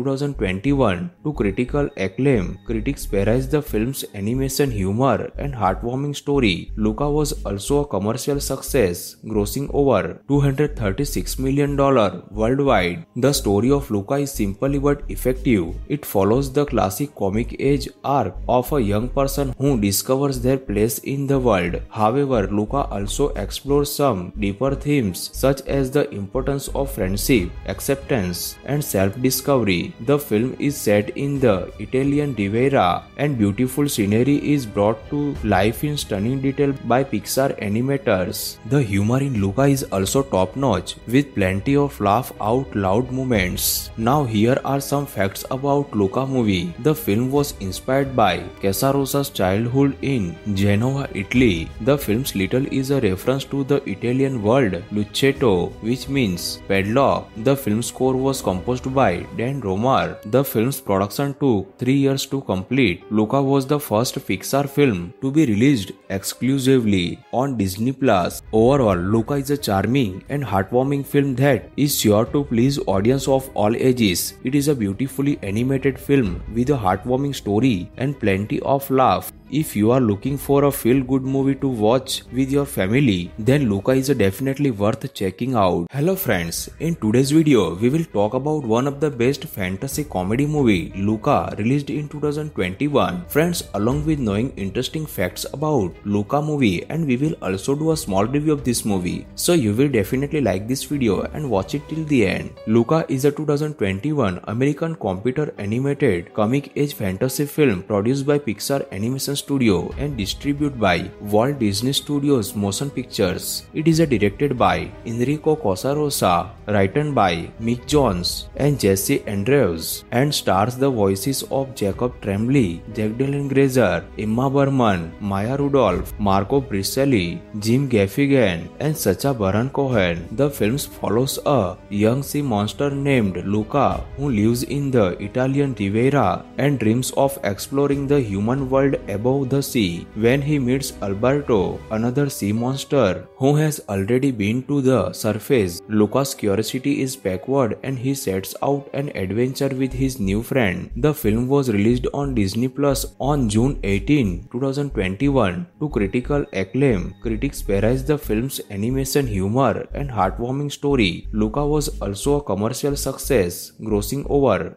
2021 to critical acclaim. Critics praised the film's animation, humor, and heartwarming story. Luca was also a commercial success, grossing over $236 million worldwide. The story of Luca is simple but effective. It follows the classic comic age arc of a young person who discovers their place in the world. However, Luca also explores some deeper themes such as the importance of friendship, acceptance, and self-discovery. The film is set in the Italian Riviera and beautiful scenery is brought to life in stunning detail by Pixar animators. The humor in Luca is also top-notch with plenty of laugh out loud moments. Now here are some facts about Luca movie. The film was inspired by Casarosa's childhood in Genoa, Italy. The film's title is a reference to the Italian word lucchetto, which means padlock. The film score was composed by Dan Romar. The film's production took 3 years to complete. Luca was the first Pixar film to be released exclusively on Disney Plus. Overall, Luca is a charming and heartwarming film that is sure to please audience of all ages. It is a beautifully animated film with a heartwarming story and plenty of laugh. If you are looking for a feel-good movie to watch with your family, then Luca is definitely worth checking out. Hello friends, in today's video, we will talk about one of the best fantasy comedy movie, Luca, released in 2021. Friends, along with knowing interesting facts about Luca movie, and we will also do a small review of this movie. So you will definitely like this video and watch it till the end. Luca is a 2021 American computer animated comic age fantasy film produced by Pixar Animation Studio and distributed by Walt Disney Studios Motion Pictures. It is directed by Enrico Casarosa, written by Mick Jones and Jesse Andrews, and stars the voices of Jacob Tremblay, Jacqueline Grazer, Emma Berman, Maya Rudolph, Marco Bricelli, Jim Gaffigan, and Sacha Baron Cohen. The film follows a young sea monster named Luca who lives in the Italian Riviera and dreams of exploring the human world above the sea. When he meets Alberto, another sea monster who has already been to the surface, Luca's curiosity is backward and he sets out an adventure with his new friend. The film was released on Disney Plus on June 18, 2021 to critical acclaim. Critics praised the film's animation, humor, and heartwarming story. Luca was also a commercial success, grossing over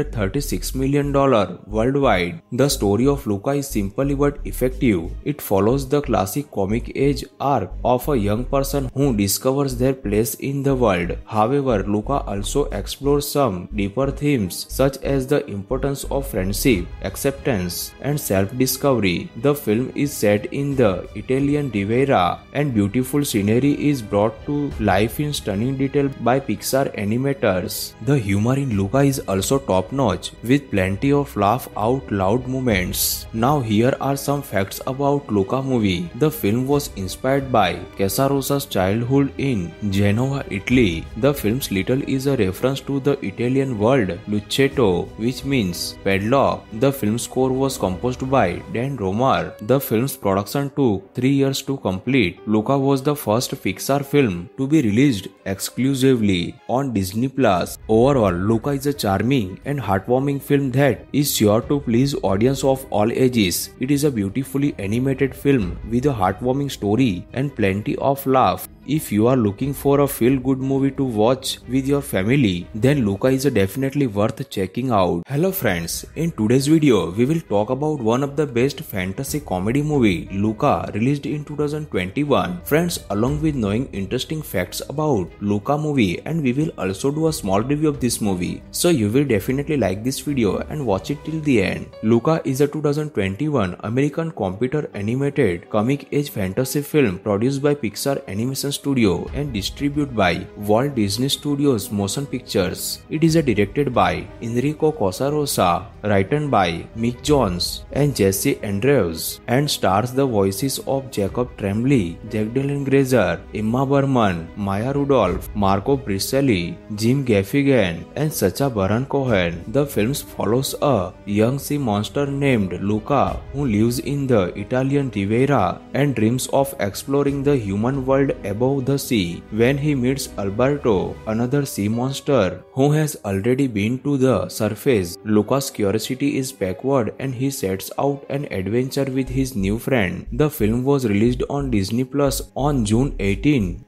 $236 million worldwide. The story of Luca is simple but effective. It follows the classic comic age arc of a young person who discovers their place in the world. However, Luca also explores some deeper themes such as the importance of friendship, acceptance, and self-discovery. The film is set in the Italian Riviera and beautiful scenery is brought to life in stunning detail by Pixar animators. The humor in Luca is also top-notch with plenty of laugh out loud moments. Now here are some facts about Luca movie. The film was inspired by Casarosa's childhood in Genoa, Italy. The film's title is a reference to the Italian word lucchetto, which means padlock. The film score was composed by Dan Romar. The film's production took 3 years to complete. Luca was the first Pixar film to be released exclusively on Disney Plus. Overall, Luca is a charming and heartwarming film that is sure to please audience of all ages. It is a beautifully animated film with a heartwarming story and plenty of laugh. If you are looking for a feel-good movie to watch with your family, then Luca is definitely worth checking out. Hello friends, in today's video, we will talk about one of the best fantasy comedy movie, Luca, released in 2021. Friends, along with knowing interesting facts about Luca movie, and we will also do a small review of this movie. So you will definitely like this video and watch it till the end. Luca is a 2021 American computer animated comic age fantasy film produced by Pixar Animation Studio and distributed by Walt Disney Studios Motion Pictures. It is directed by Enrico Casarosa, written by Mick Jones and Jesse Andrews, and stars the voices of Jacob Tremblay, Jacqueline Grazer, Emma Berman, Maya Rudolph, Marco Bricelli, Jim Gaffigan, and Sacha Baron Cohen. The film follows a young sea monster named Luca who lives in the Italian Riviera and dreams of exploring the human world above the sea. When he meets Alberto, another sea monster who has already been to the surface, Luca's curiosity is backward and he sets out an adventure with his new friend. The film was released on Disney Plus on June 18,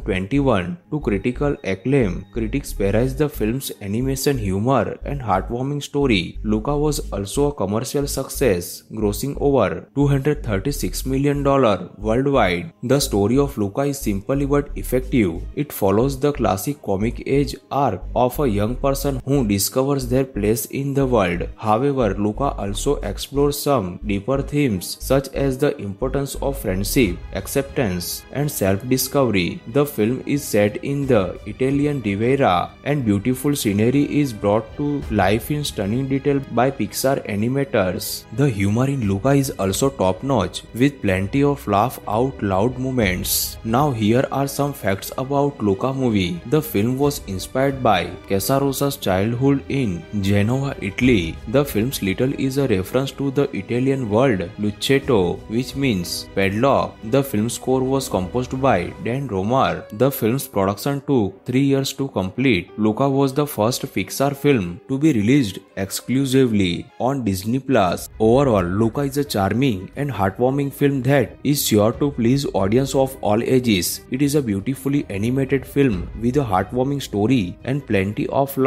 2021 to critical acclaim. Critics praised the film's animation, humor, and heartwarming story. Luca was also a commercial success, grossing over $236 million worldwide. The story of Luca is simple but effective. It follows the classic comic age arc of a young person who discovers their place in the world. However, Luca also explores some deeper themes such as the importance of friendship, acceptance, and self-discovery. The film is set in the Italian Riviera and beautiful scenery is brought to life in stunning detail by Pixar animators. The humor in Luca is also top-notch with plenty of laugh out loud moments. Now here are some facts about Luca movie. The film was inspired by Casarosa's childhood in Genoa, Italy. The film's title is a reference to the Italian word lucchetto, which means padlock. The film score was composed by Dan Romar. The film's production took 3 years to complete. Luca was the first Pixar film to be released exclusively on Disney Plus. Overall, Luca is a charming and heartwarming film that is sure to please audience of all ages. It is a beautifully animated film with a heartwarming story and plenty of laugh.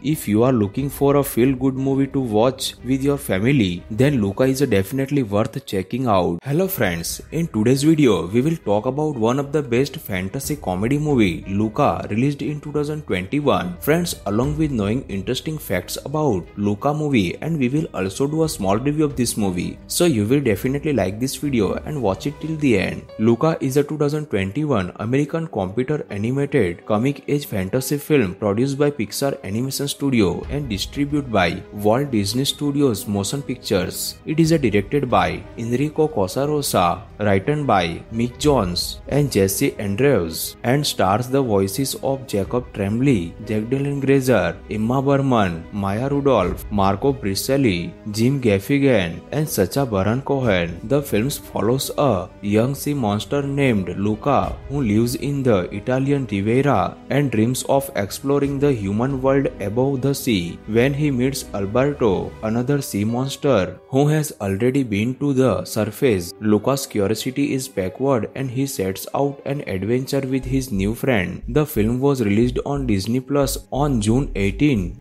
If you are looking for a feel-good movie to watch with your family, then Luca is definitely worth checking out. Hello friends, in today's video we will talk about one of the best fantasy comedy movie, Luca, released in 2021. Friends, along with knowing interesting facts about Luca movie, and we will also do a small review of this movie. So you will definitely like this video and watch it till the end. Luca is a 2021 American computer animated comic age fantasy film produced by Pixar Animation Studio and distributed by Walt Disney Studios Motion Pictures. It is directed by Enrico Casarosa, written by Mick Jones and Jesse Andrews, and stars the voices of Jacob Tremblay, Jack Dylan Grazer, Emma Berman, Maya Rudolph, Marco Bricelli, Jim Gaffigan, and Sacha Baron Cohen. The film follows a young sea monster named Luca who lives in the Italian Riviera and dreams of exploring the human world above the sea. When he meets Alberto, another sea monster who has already been to the surface, Luca's curiosity is backward and he sets out an adventure with his new friend. The film was released on Disney Plus on June 18,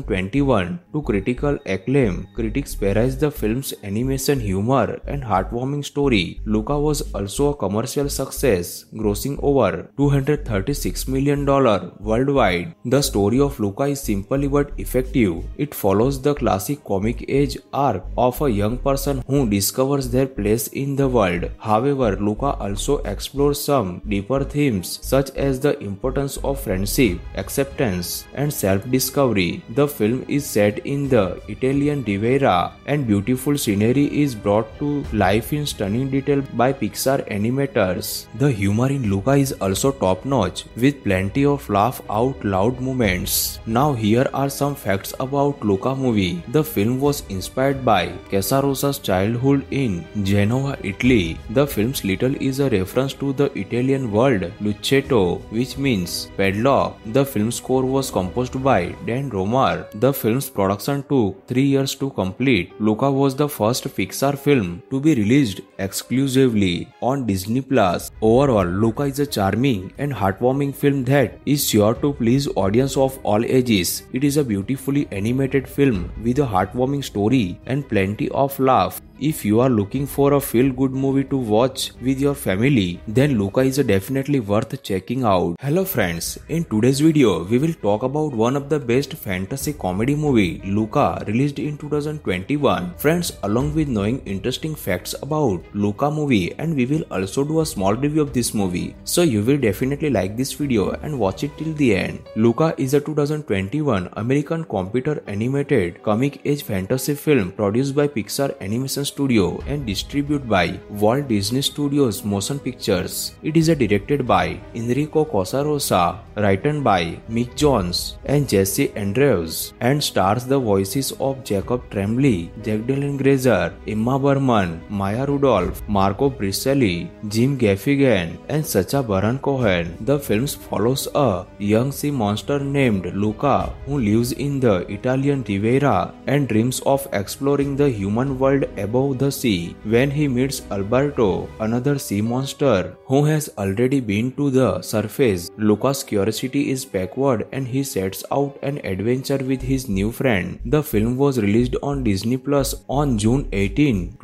2021 to critical acclaim. Critics praised the film's animation, humor, and heartwarming story. Luca was also a commercial success, grossing over $236 million worldwide. The story of Luca is simple but effective. It follows the classic comic age arc of a young person who discovers their place in the world. However, Luca also explores some deeper themes such as the importance of friendship, acceptance, and self-discovery. The film is set in the Italian Riviera, and beautiful scenery is brought to life in stunning detail by Pixar animators. The humor in Luca is also top-notch, with plenty of laugh-out-loud moments. Now here are some facts about Luca movie. The film was inspired by Casarosa's childhood in Genoa, Italy. The film's title is a reference to the Italian word lucchetto, which means padlock. The film score was composed by Dan Romar. The film's production took 3 years to complete. Luca was the first Pixar film to be released exclusively on Disney Plus. Overall, Luca is a charming and heartwarming film that is sure to please audience of all ages. It is a beautifully animated film with a heartwarming story and plenty of laugh. If you are looking for a feel-good movie to watch with your family, then Luca is definitely worth checking out. Hello friends, in today's video we will talk about one of the best fantasy comedy movie, Luca, released in 2021. Friends, along with knowing interesting facts about Luca movie, and we will also do a small review of this movie. So you will definitely like this video and watch it till the end. Luca is a 2021 American computer animated comic age fantasy film produced by Pixar Animation Studio and distributed by Walt Disney Studios Motion Pictures. It is directed by Enrico Casarosa, written by Mick Jones and Jesse Andrews, and stars the voices of Jacob Tremblay, Jack Dylan Grazer, Emma Berman, Maya Rudolph, Marco Bricelli, Jim Gaffigan, and Sacha Baron Cohen. The film follows a young sea monster named Luca who lives in the Italian Riviera and dreams of exploring the human world above the sea. When he meets Alberto, another sea monster who has already been to the surface, Luca's curiosity is backward and he sets out an adventure with his new friend. The film was released on Disney Plus on June 18,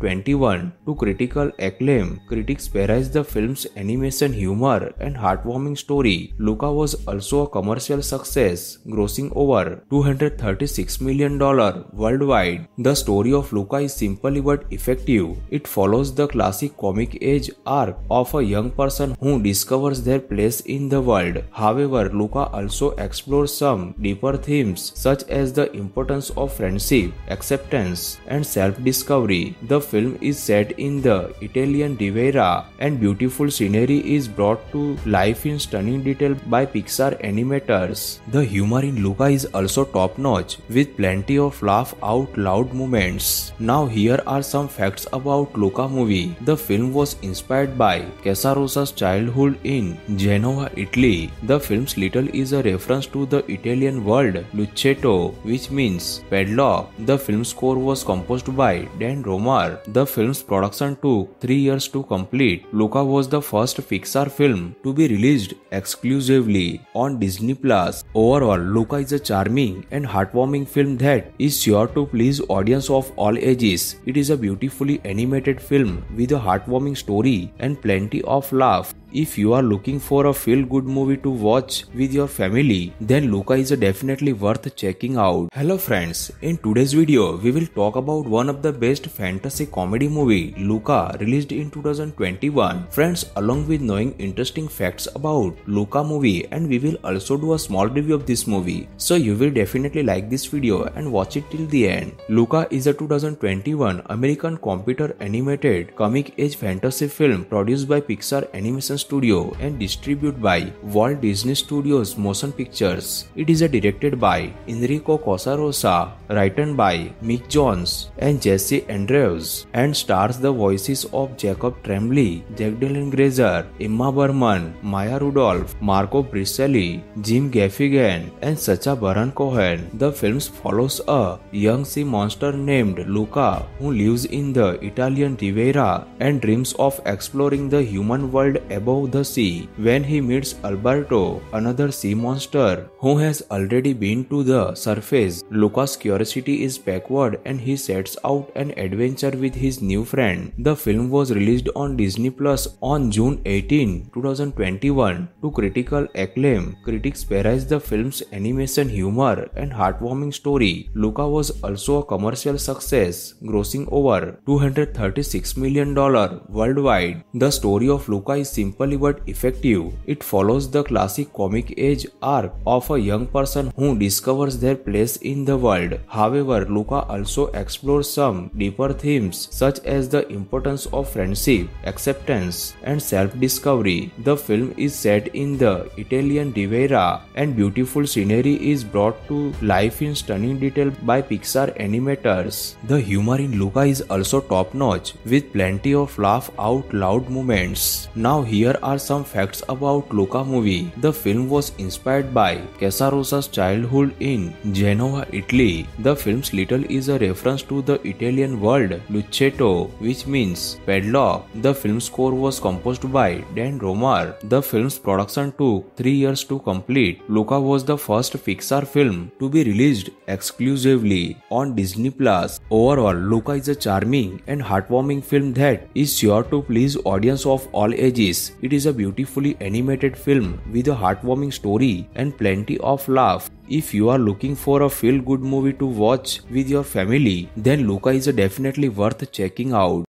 2021 to critical acclaim. Critics praised the film's animation, humor, and heartwarming story. Luca was also a commercial success, grossing over $236 million worldwide. The story of Luca is simple but effective. It follows the classic comic age arc of a young person who discovers their place in the world. However, Luca also explores some deeper themes such as the importance of friendship, acceptance, and self-discovery. The film is set in the Italian Riviera, and beautiful scenery is brought to life in stunning detail by Pixar animators. The humor in Luca is also top-notch, with plenty of laugh-out-loud moments. Now here here are some facts about Luca movie. The film was inspired by Casarosa's childhood in Genoa, Italy. The film's title is a reference to the Italian word lucchetto, which means padlock. The film score was composed by Dan Romar. The film's production took 3 years to complete. Luca was the first Pixar film to be released exclusively on Disney+. Overall, Luca is a charming and heartwarming film that is sure to please audience of all ages. It is a beautifully animated film with a heartwarming story and plenty of laugh. If you are looking for a feel-good movie to watch with your family, then Luca is definitely worth checking out. Hello friends, in today's video, we will talk about one of the best fantasy comedy movie, Luca, released in 2021. Friends, along with knowing interesting facts about Luca movie, and we will also do a small review of this movie. So you will definitely like this video and watch it till the end. Luca is a 2021 American computer animated comic age fantasy film produced by Pixar Animation Studio and distributed by Walt Disney Studios Motion Pictures. It is directed by Enrico Casarosa, written by Mick Jones and Jesse Andrews, and stars the voices of Jacob Tremblay, Jack Dylan Grazer, Emma Berman, Maya Rudolph, Marco Bricelli, Jim Gaffigan, and Sacha Baron Cohen. The film follows a young sea monster named Luca who lives in the Italian Riviera and dreams of exploring the human world above the sea. When he meets Alberto, another sea monster who has already been to the surface, Luca's curiosity is backward and he sets out an adventure with his new friend. The film was released on Disney Plus on June 18, 2021 to critical acclaim. Critics praised the film's animation, humor, and heartwarming story. Luca was also a commercial success, grossing over $236 million worldwide. The story of Luca is simple but effective. It follows the classic comic age arc of a young person who discovers their place in the world. However, Luca also explores some deeper themes such as the importance of friendship, acceptance, and self-discovery. The film is set in the Italian Riviera and beautiful scenery is brought to life in stunning detail by Pixar animators. The humor in Luca is also top-notch with plenty of laugh out loud moments. Now here are some facts about Luca movie. The film was inspired by Casarosa's childhood in Genoa, Italy. The film's title is a reference to the Italian word lucchetto, which means padlock. The film score was composed by Dan Romar. The film's production took 3 years to complete. Luca was the first Pixar film to be released exclusively on Disney+. Overall, Luca is a charming and heartwarming film that is sure to please audience of all ages. It is a beautifully animated film with a heartwarming story and plenty of laugh. If you are looking for a feel-good movie to watch with your family, then Luca is definitely worth checking out.